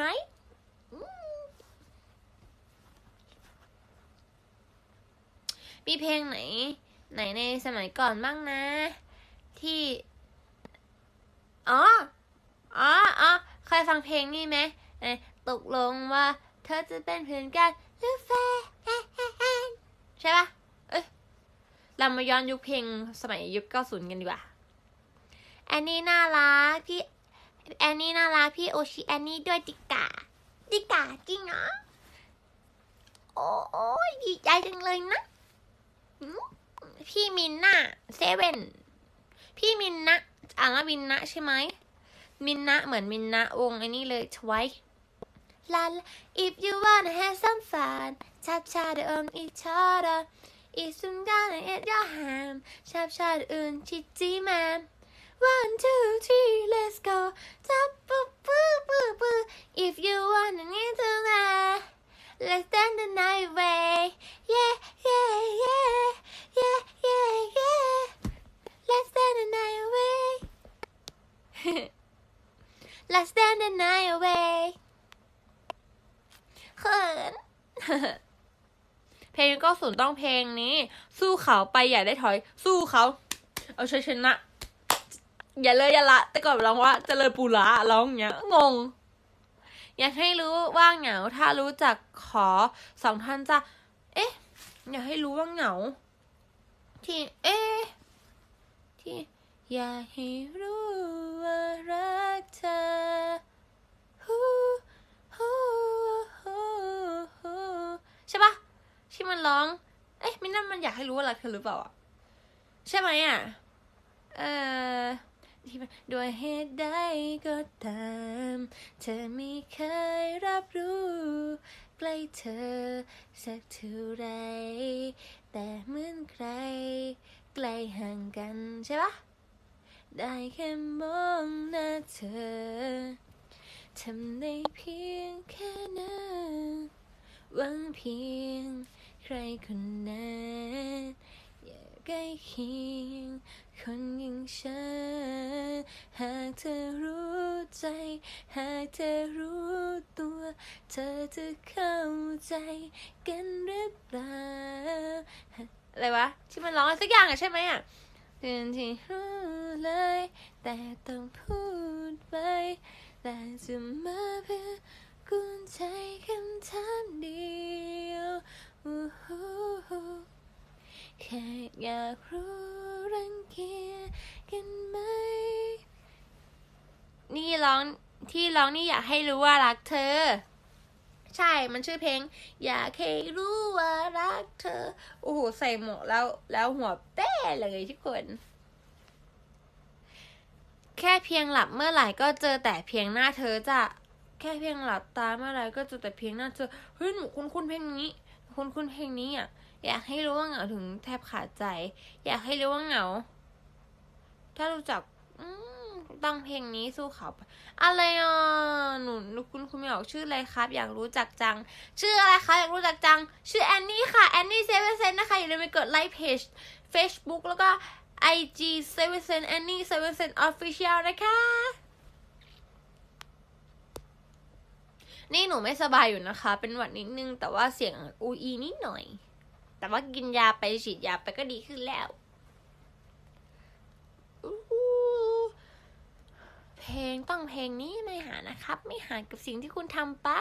A: มีเพลงไหนไหนในสมัยก่อนบ้างนะที่อ๋ออ๋ออ๋อเคยฟังเพลงนี่ไหมตกลงว่าเธอจะเป็นเพื่อนกันหรือแฟนใช่ปะเอ้ยเรามาย้อนยุคเพลงสมัยยุคเก้าสิบกันดีกว่าแอนนี่น่ารักพี่แอนนี่น่ารักพี่โอชิแอนนี่ด้วยดิกาดิกาจริงเนาะโอ้ยดีใจจังเลยนะพี่มินน่ะเซเว่นพี่มินนะอ่านว่ามินนะใช่ไหมมินนะเหมือนมินนะวงไอ้นี่เลยทไวท์ลา if you wanna have some fun tap tap on each other if some gonna eat your hand tap tap on chichi man one two three let's go จับปุ๊บปุ๊บปุ๊บปุ๊บ if you wanna need to know let's dance the night away yeah yeah yeah yeah yeah yeah let's dance the night away let's dance the night away เขิน เพลงก็สุนต้องเพลงนี้สู้เขาไปอย่าได้ถอยสู้เขาเอาชัยชนะอย่าเลยอย่าละแต่ก่อนร้องว่าเจริญปุระร้องอย่างเงี้ยงงอยากให้รู้ว่าเหงาถ้ารู้จักขอสองท่านจะเอ๊ะอยากให้รู้ว่าเหงาที่เอ๊ะที่อยากให้รู้ว่ารักเธอฮู้ฮู้ฮู้ฮู้ใช่ปะที่มันร้องเอ๊ะไม่นั่นมันอยากให้รู้ว่ารักเธอหรือเปล่าอ่ะใช่ไหมอ่ะเออที่ด้วยเหตุใดก็ตามเธอไม่เคยรับรู้ใกล้เธอสักเท่าไรแต่เหมือนใครใกล้ห่างกันใช่ปะได้แค่มองหน้าเธอทำได้เพียงแค่นั้นหวังเพียงใครคนนั้นอย่าใกล้เคียงคนอย่างฉันหากเธอรู้ใจหากเธอรู้ตัวเธอจะเข้าใจกันหรือเปล่าอะไรวะที่มันร้องสักอย่างอะใช่ไหมอะเตือนที่รู้เลยแต่ต้องพูดไปแต่จะมาเพื่อกุญแจคำถามเดียวแค่อยากรู้รังเกียจกันไหมนี่ร้องที่ร้องนี่อยากให้รู้ว่ารักเธอใช่มันชื่อเพลงอยากให้รู้ว่ารักเธอโอ้โหใส่หมวกแล้วแล้วหัวแป้เลยทุกคนแค่เพียงหลับเมื่อไหร่ก็เจอแต่เพียงหน้าเธอจะแค่เพียงหลับตาเมื่อไหร่ก็เจอแต่เพียงหน้าเธอเฮ้ยหนูคุ้นคุ้นเพลงนี้คุ้นคุ้นเพลงนี้อ่ะอยากให้รู้ว่าเหงาถึงแทบขาดใจอยากให้รู้ว่าเหงาถ้ารู้จักต้องเพลงนี้สู้เขาอะไรอ่ะหนูหนูคุณคุณไม่ออกชื่ออะไรครับอยากรู้จักจังชื่ออะไรคะอยากรู้จักจังชื่อแอนนี่ค่ะแอนนี่เซเว่นเซนนะคะอย่าลืมไปกดไลค์เพจ Facebook แล้วก็ ไอ จี เซเว่นเซน แอนนี่ เซเว่นเซน Official นะคะนี่หนูไม่สบายอยู่นะคะเป็นหวัดนิดนึงแต่ว่าเสียงอูอีนิดหน่อยแต่ว่ากินยาไปฉีดยาไปก็ดีขึ้นแล้วเพลงต้องเพลงนี้ไม่หานะครับไม่หากับสิ่งที่คุณทำไป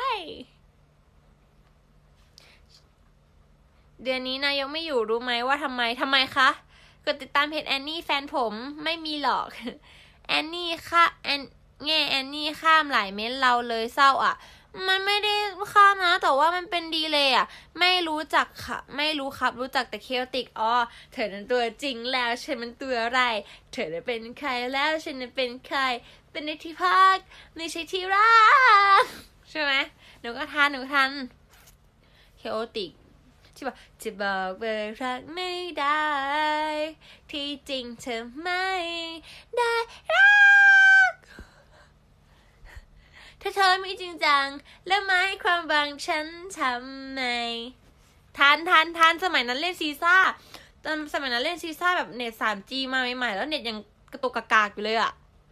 A: เดือนนี้นายกไม่อยู่รู้ไหมว่าทำไมทำไมคะกดติดตามเพจแอนนี่แฟนผมไม่มีหรอกแอนนี่ค่ะแอนแง่แอนนี่ข้ามหลายเม้นเราเลยเศร้าอ่ะมันไม่ได้ข้ามนะแต่ว่ามันเป็นดีเลยอ่ะไม่รู้จักค่ะไม่รู้ครับรู้จักแต่เคโอติกอ๋อเธอนั้นตัวจริงแล้วฉันมันตัวอะไรเธอนั้นเป็นใครแล้วฉันนั้นเป็นใครเป็นในที่พักไม่ใช่ที่รักใช่ไหมหนูก็ทันหนูทันเคโอติกที่บอกจะบอกว่ารักไม่ได้ที่จริงเธอไม่ได้รักถ้าเธอไม่จริงจังแล้วไม่ให้ความหวังฉันทำไมทันทันทันสมัยนั้นเล่นซีซ่าตอนสมัยนั้นเล่นซีซ่าแบบเน็ต ทรีจี มาใหม่ๆแล้วเน็ตยังกระตุกกากๆอยู่เลยอะ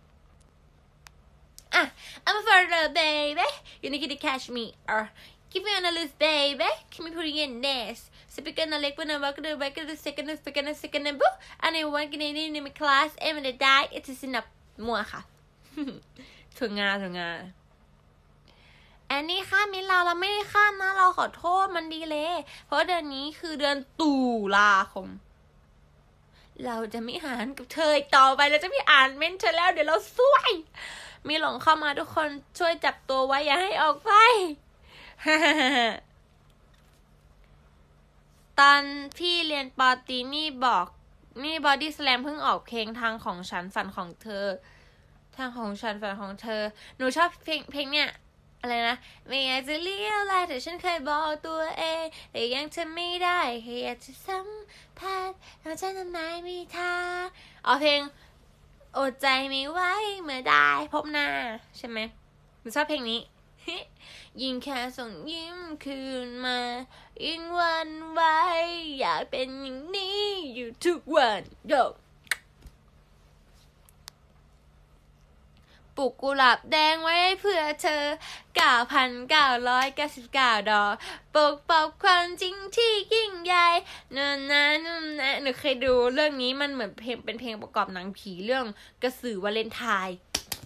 A: อ่ะ I'm a further baby you need to catch me or give me on a list baby can we put it in next speak on a leg when I walk the back of the second and speak on a second and boo and I want to get in my class and when I die it's a sin up มัวค่ะถึงงานถึงงานแอนนี่ข้ามมิเราเราไม่ได้ข้ามนะเราขอโทษมันดีเลยเพราะเดือนนี้คือเดือนตุลาคมเราจะไม่อ่านกับเธออีกต่อไปเราจะไม่อ่านเม้นเธอแล้วเดี๋ยวเราซวยมีหลงเข้ามาทุกคนช่วยจับตัวไว้อย่าให้ออกไป ตอนพี่เรียนปอตรีนี่บอกนี่บอดี้สแลมเพิ่งออกเพลงทางของฉันฝันของเธอทางของฉันฝันของเธอหนูชอบเพลงเพลงเนี้ยอะไรนะไม่อยากจะเลี้ยวแลแต่ฉันเคยบอกตัวเองแต่ยังทำไม่ได้แค่อยากจะสัมผัสแล้วฉันทำไมมีทางเอาเพลงอดใจไม่ไหวเมื่อได้พบหน้าใช่ไหมหนูชอบเพลงนี้ ยิ่งแค่ส่งยิ้มคืนมายิ่งหวันไหวอยากเป็นอย่างนี้อยู่ทุกวันโยปลูกกุหลาบแดงไว้เพื่อเธอ เก้าพันเก้าร้อยเก้าสิบเก้า ดอกปกป้องความจริงที่ยิ่งใหญ่นั่นนะนั่นนะหนูเคยดูเรื่องนี้มันเหมือนเพลงเป็นเพลงประกอบหนังผีเรื่องกระสือวาเลนไทน์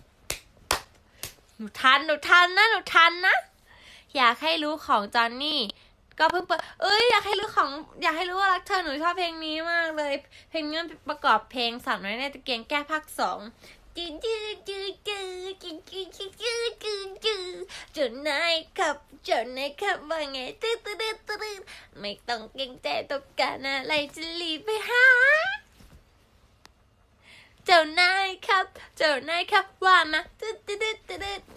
A: หนูทันหนูทันนะหนูทันนะอยากให้รู้ของจอนนี่ก็เพิ่งเปิดเอ้ยอยากให้รู้ของอยากให้รู้ว่ารักเธอหนูชอบเพลงนี้มากเลยเพลงนี้ประกอบเพลงสาวน้อยในตะเกียงแก้ภาคสองจืดจืดจืดจืดจืดจืดจืดจืดจืดจืดเจ้านายครับเจ้านายครับว่าไงตืดตืดตืดไม่ต้องเกรงใจต้องการอะไรจะรีบไปหาเจ้านายครับเจ้านายครับว่ามาตืดตืดตืด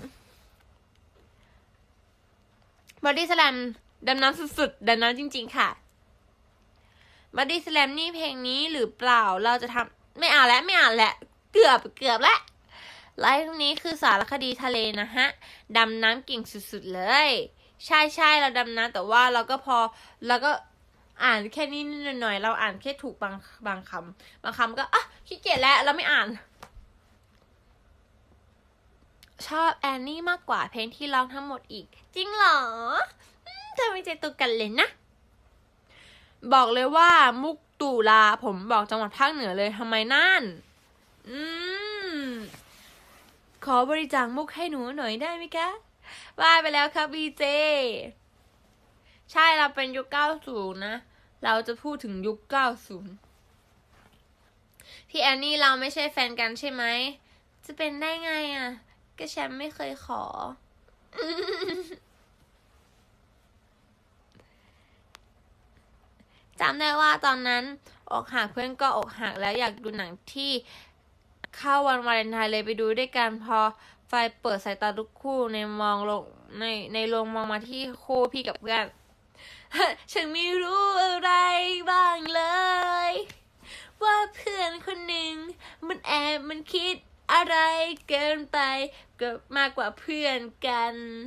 A: บอดี้สแลมดำน้ำสุดๆดำน้ำจริงๆค่ะบอดี้สแลมนี่เพลงนี้หรือเปล่าเราจะทำไม่อ่านแล้วไม่อ่านแล้วเกือบเกือบแล้วไลฟ์นี้คือสารคดีทะเลนะฮะดำน้ำเก่งสุดๆเลยใช่ใช่เราดำน้ำแต่ว่าเราก็พอเราก็อ่านแค่นี้นิดหน่อยเราอ่านแค่ถูกบางบางคำบางคำก็อ่ะขี้เกียจแล้วเราไม่อ่านชอบแอนนี่มากกว่าเพลงที่ร้องทั้งหมดอีกจริงเหรอเธอไม่ใจตัวกันเลยนะบอกเลยว่ามุกตุลาผมบอกจังหวัดภาคเหนือเลยทำไมนั่นอืมขอบริจาคมุกให้หนูหน่อยได้ไหมคะว่าไปแล้วครับบีเจใช่เราเป็นยุคเก้าสิบนะเราจะพูดถึงยุคเก้าสิบพี่แอนนี่เราไม่ใช่แฟนกันใช่ไหมจะเป็นได้ไงอ่ะก็แชมป์ไม่เคยขอจำได้ว่าตอนนั้นอกหักเพื่อนก็อกหักแล้วอยากดูหนังที่เข้าวันวาเลนไทน์เลยไปดูด้วยกันพอไฟเปิดสายตาทุกคู่ในมองลงในในโรงมองมาที่คู่พี่กับเพื่อน ฉันไม่รู้อะไรบ้างเลยว่าเพื่อนคนหนึ่งมันแอบมันคิดอะไรเกินไปก็มากกว่าเพื่อนกัน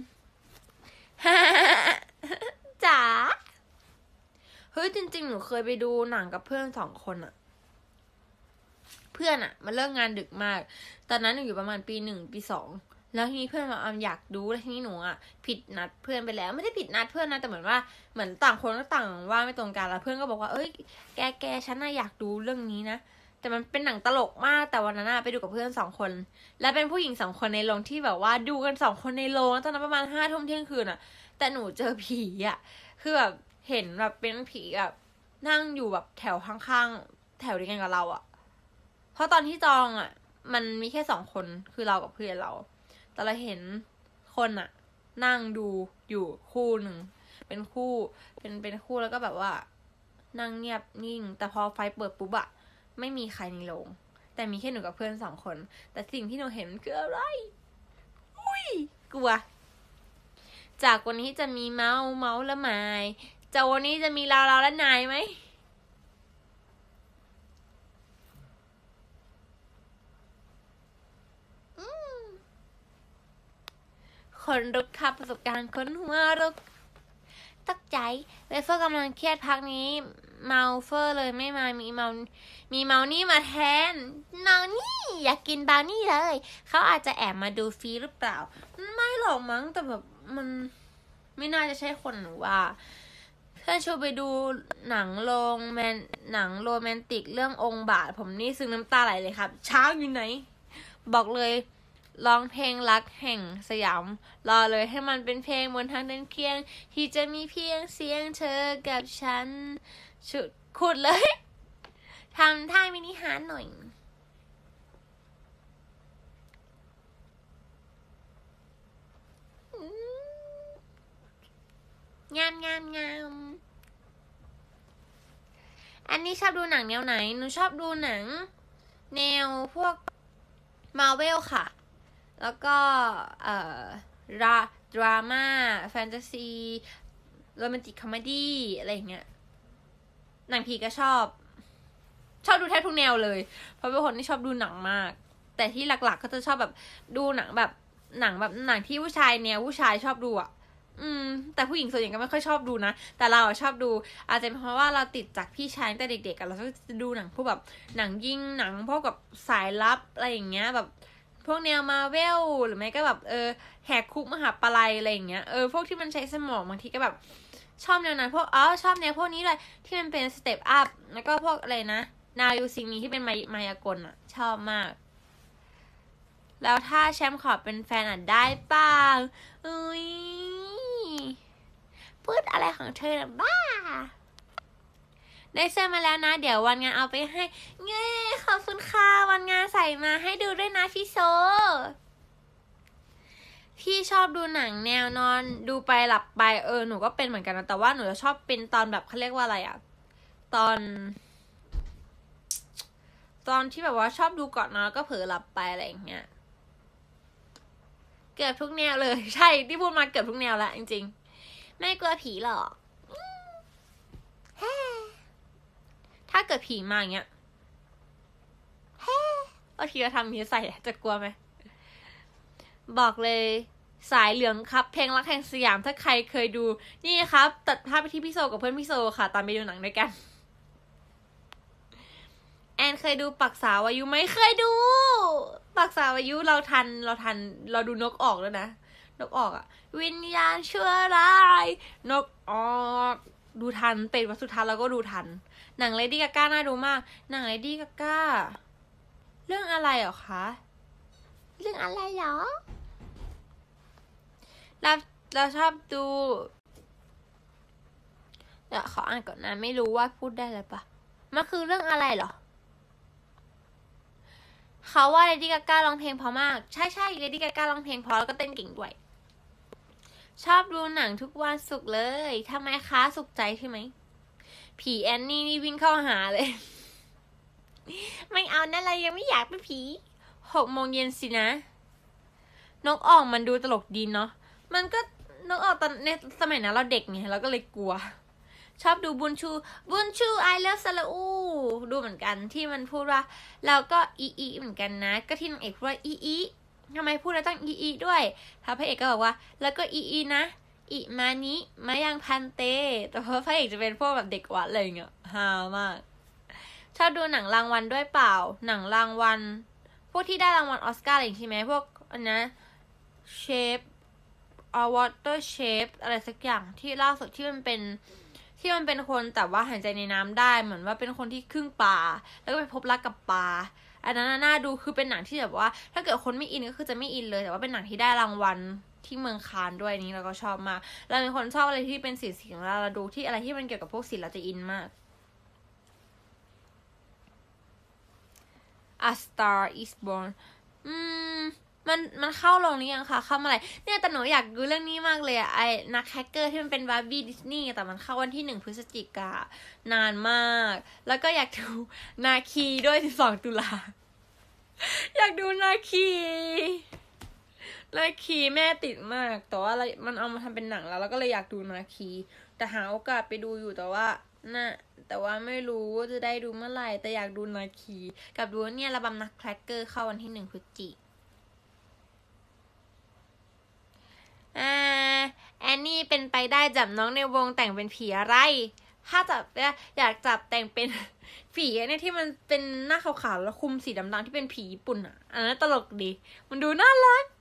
A: จ๋าเฮ้ยจริงๆหนูเคยไปดูหนังกับเพื่อนสองคนอะเพื่อนอะมันเลิกงานดึกมากตอนนั้นหนูอยู่ประมาณปีหนึ่งปีสองแล้วทีนี้เพื่อนมาอามอยากดูแล้วทีนี้หนูอะผิดนัดเพื่อนไปแล้วไม่ได้ผิดนัดเพื่อนนะแต่เหมือนว่าเหมือนต่างคนก็ต่างว่าไม่ตรงกันแล้วเพื่อนก็บอกว่าเอ้ยแกแกฉันน่ะอยากดูเรื่องนี้นะแต่มันเป็นหนังตลกมากแต่วันนั้นอะไปดูกับเพื่อนสองคนและเป็นผู้หญิงสองคนในโรงที่แบบว่าดูกันสองคนในโรงตอนนั้นประมาณห้าทุ่มเที่ยงคืนอะแต่หนูเจอผีอะคือแบบเห็นแบบเป็นผีแบบนั่งอยู่แบบแถวข้างๆแถวเดียวกันกับเราอะเพราะตอนที่จองอะมันมีแค่สองคนคือเรากับเพื่อนเราแต่เราเห็นคนอะนั่งดูอยู่คู่หนึ่งเป็นคู่เป็นเป็นคู่แล้วก็แบบว่านั่งเงียบนิ่งแต่พอไฟเปิดปุ๊บอะไม่มีใครในโรงแต่มีแค่หนูกับเพื่อนสองคนแต่สิ่งที่หนูเห็นคืออะไรอุ้ยกลัวจากวันนี้จะมีเมาส์เมาส์ละไมจากวันนี้จะมีเราเราและนายไหมคนรุกค่ะประสบการณ์คนหัวรุกตักใจเวเฟอร์กำลังเครียดพักนี้เมาเฟอร์เลยไม่มามีเมามีเมานี่มาแทนเมานี่อยากกินบราวนี่เลยเขาอาจจะแอบมาดูฟรีหรือเปล่าไม่หรอกมั้งแต่แบบมันไม่น่าจะใช่คนหนูว่าเพื่อนชวนไปดูหนังโรงแมนหนังโรแมนติกเรื่ององค์บาทผมนี่ซึ้งน้ำตาไหลเลยครับช้างอยู่ไหนบอกเลยร้องเพลงรักแห่งสยามรอเลยให้มันเป็นเพลงบนทางเดินเคียงที่จะมีเพียงเสียงเธอกับฉันชุดขุดเลยทำท่ามินิฮาร์ทหน่อยงามงามงามอันนี้ชอบดูหนังแนวไหนหนูชอบดูหนังแนวพวกมาร์เวลค่ะแล้วก็เอ่อราดราม่าแฟนตาซีโรแมนติกคอมเมดี้อะไรอย่างเงี้ยหนังผีก็ชอบชอบดูแทบทุกแนวเลยเพราะเป็นคนที่ชอบดูหนังมากแต่ที่หลักๆก็จะชอบแบบดูหนังแบบหนังแบบหนังที่ผู้ชายแนวผู้ชายชอบดูอ่ะอืมแต่ผู้หญิงส่วนใหญ่ก็ไม่ค่อยชอบดูนะแต่เราชอบดูอาจจะเป็นเพราะว่าเราติดจากพี่ชายตั้งแต่เด็กๆกันเราก็จะดูหนังพวกแบบหนังยิงหนังพวกกับสายลับอะไรอย่างเงี้ยแบบพวกแนวมาเวลหรือไม่ก็แบบเออแหกคุกมหาปลัยอะไรอย่างเงี้ยเออพวกที่มันใช้สมองบางทีก็แบบชอบแนวนั้นพวกอ๋อชอบแนวพวกนี้เลยที่มันเป็นสเต็ปอัพแล้วก็พวกอะไรนะนายูซิมีที่เป็นมายากลอ่ะชอบมากแล้วถ้าแชมป์ขอเป็นแฟนอ่ะได้ป่ะอุ้ยพูดอะไรของเธอบ้าได้เสื้อมาแล้วนะเดี๋ยววันงานเอาไปให้เย้ขอบคุณค่ะวันงานใส่มาให้ดูด้วยนะพี่โซพี่ชอบดูหนังแนวนอนดูไปหลับไปเออหนูก็เป็นเหมือนกันนะแต่ว่าหนูจะชอบเป็นตอนแบบเขาเรียกว่าอะไรอะตอนตอนที่แบบว่าชอบดูก่อนนอนแล้วก็เผลอหลับไปอะไรอย่างเงี้ยเกือบทุกแนวเลยใช่ที่พูดมาเกือบทุกแนวแล้วจริงๆไม่กลัวผีหรอกถ้าเกิดผีมาอย่างเงี้ยบางทีเราทำนี้ใส่จะกลัวไหมบอกเลยสายเหลืองครับเพลงรักแห่งสยามถ้าใครเคยดูนี่ครับตัดภาพไปที่พี่โซกับเพื่อนพี่โซค่ะตามไปดูหนังด้วยกันแอนเคยดูปักษาวายุไหมเคยดูปักษาวายุเราทันเราทันเราดูนกออกแล้วนะนกออกอะวิญญาณชั่วร้ายนกออกดูทันเป็นวัตถุทัศน์เราก็ดูทันหนังเลดี้กาก้าน่าดูมากหนังเลดี้กาก้าเรื่องอะไรเหรอคะเรื่องอะไรเหรอเราเราชอบดูเดี๋ยวขออ่านก่อนนะไม่รู้ว่าพูดได้หรือปะมันคือเรื่องอะไรเหรอเขาว่าเลดี้กาก้าร้องเพลงเพราะมากใช่ใช่เลดี้กาก้าร้องเพลงเพราะแล้วก็เต้นเก่งด้วยชอบดูหนังทุกวันศุกร์เลยทำไมคะสุขใจใช่ไหมผีแอนนี่นี่วิ่งเข้าหาเลยไม่เอานะเรายังไม่อยากเป็นผีหกโมงเย็นสินะนกออกมันดูตลกดีเนาะมันก็นกออกตอนในสมัยนั้นเราเด็กไงเราก็เลยกลัวชอบดูบุญชูบุญชูไอเลิฟซาลาอูดูเหมือนกันที่มันพูดว่าเราก็อีอีเหมือนกันนะก็ที่นางเอกพูดว่าอีอีทำไมพูดแล้วต้องอีอีด้วยพระพระเอกก็บอกว่าแล้วก็อีอีนะอีมานิมายังพันเตแต่เพราะพระเอกจะเป็นพวกแบบเด็กวัดอะไรเงี้ยฮามากชอบดูหนังรางวัลด้วยเปล่าหนังรางวัลพวกที่ได้รางวัลออสการ์อะไรอย่างใช่ไหมพวกอันนะเชฟอวอเตอร์เชฟอะไรสักอย่างที่ล่าสุดที่มันเป็นที่มันเป็นคนแต่ว่าหายใจในน้ำได้เหมือนว่าเป็นคนที่ครึ่งปลาแล้วก็ไปพบรักกับปลาอันนั้นน่าดูคือเป็นหนังที่แบบว่าถ้าเกิดคนไม่อินก็คือจะไม่อินเลยแต่ว่าเป็นหนังที่ได้รางวัลที่เมืองคานด้วยนี้เราก็ชอบมากเราเป็นคนชอบอะไรที่เป็นศิลป์ศิลป์แล้วเราดูที่อะไรที่มันเกี่ยวกับพวกศิลป์เราจะอินมาก A Star Is Born อืมมันมันเข้าลงนี้ยังคะเข้ามาอะไรเนี่ยแต่หนูอยากดูเรื่องนี้มากเลยอะไอ้นักแฮกเกอร์ที่มันเป็นบาร์บี้ดิสนีย์แต่มันเข้าวันที่หนึ่งพฤศจิกานานมากแล้วก็อยากดูนาคีด้วยสิบสองตุลาอยากดูนาคีนาคีแม่ติดมากแต่ว่ามันเอามาทำเป็นหนังแล้วแล้วก็เลยอยากดูนาคีแต่หาโอกาสไปดูอยู่แต่ว่าน่ะแต่ว่าไม่รู้ว่าจะได้ดูเมื่อไหร่แต่อยากดูนาคีกับดูเนี่ยระบำนักแครกเกอร์เข้าวันที่หนึ่งพฤศจิกอ่าแอนนี่เป็นไปได้จับน้องในวงแต่งเป็นผีอะไรถ้าจับอยากจับแต่งเป็นผีเนี่ยที่มันเป็นหน้าขาวๆแล้วคุมสีดำๆที่เป็นผีญี่ปุ่นอ่ะอันนั้นตลกดีมันดูน่ารัก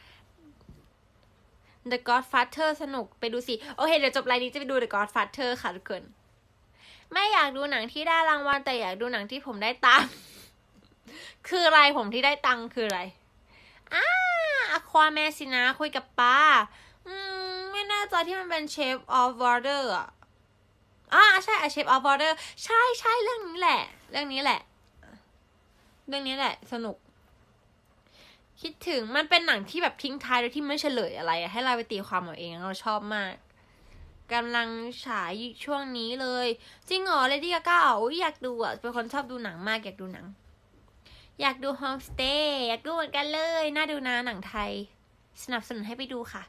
A: The Godfather สนุกไปดูสิโอเคเดี๋ยวจบไลน์นี้จะไปดู The Godfather ค่ะทุกคนไม่อยากดูหนังที่ได้รางวัลแต่อยากดูหนังที่ผมได้ตังค์คืออะไรผมที่ได้ตังค์คืออะไรอ้าอควาแมนสินะคุยกับป้าอืมไม่แน่ใจที่มันเป็น Shape of Water อ่ะอ่าใช่ Shape of Water ใช่ใช่เรื่องนี้แหละเรื่องนี้แหละเรื่องนี้แหละสนุกคิดถึงมันเป็นหนังที่แบบทิ้งท้ายโดยที่ไม่เฉลยอะไรให้เราไปตีความเอาเองเราชอบมากกำลังฉายช่วงนี้เลยจริงเหรอ Lady Gaga อ๋ออยากดูอ่ะเป็นคนชอบดูหนังมากอยากดูหนังอยากดูโฮมสเตย์อยากดูเหมือนกันเลยน่าดูนะหนังไทยสนับสนุนให้ไปดูค่ะ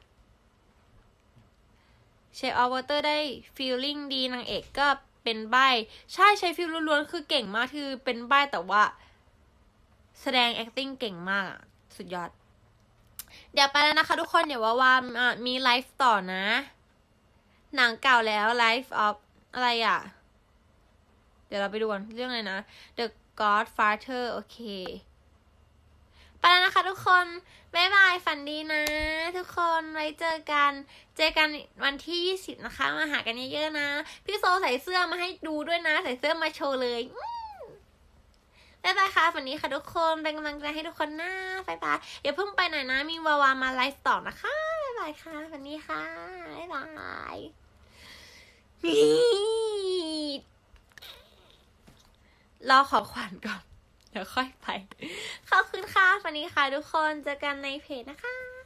A: เชฟออฟวอเตอร์ได้ฟีลลิ่งดีนางเอกก็เป็นใบ้ใช่ใช้ฟีลล้วนๆคือเก่งมากคือเป็นใบ้แต่ว่าแสดง acting เก่งมากอะสุดยอด เดี๋ยวไปแล้วนะคะทุกคนเดี๋ยวว่าวามีไลฟ์ต่อนะ หนังเก่าแล้วไลฟ์ออฟอะไรอ่ะ เดี๋ยวเราไปดูกันเรื่องอะไรนะ The Godfather โอเค ไปแล้วนะคะทุกคนบ๊ายบายฝันดีนะทุกคนไว้เจอกันเจอกันวันที่ยี่สิบนะคะมาหากันเยอะๆนะพี่โซใส่เสื้อมาให้ดูด้วยนะใส่เสื้อมาโชว์เลยบ๊ายบายค่ะฝันดีค่ะทุกคนเป็นกำลังใจให้ทุกคนนะบ๊ายบายอย่าเพิ่งไปไหนนะมีวาวามาไลฟ์ต่อนะคะบ๊ายบายค่ะฝันดีค่ะบ๊ายบายรอของขวัญก่อนเดี๋ยวค่อยไปขอบคุณค่ะฝันดีค่ะทุกคนเจอกันในเพจนะคะ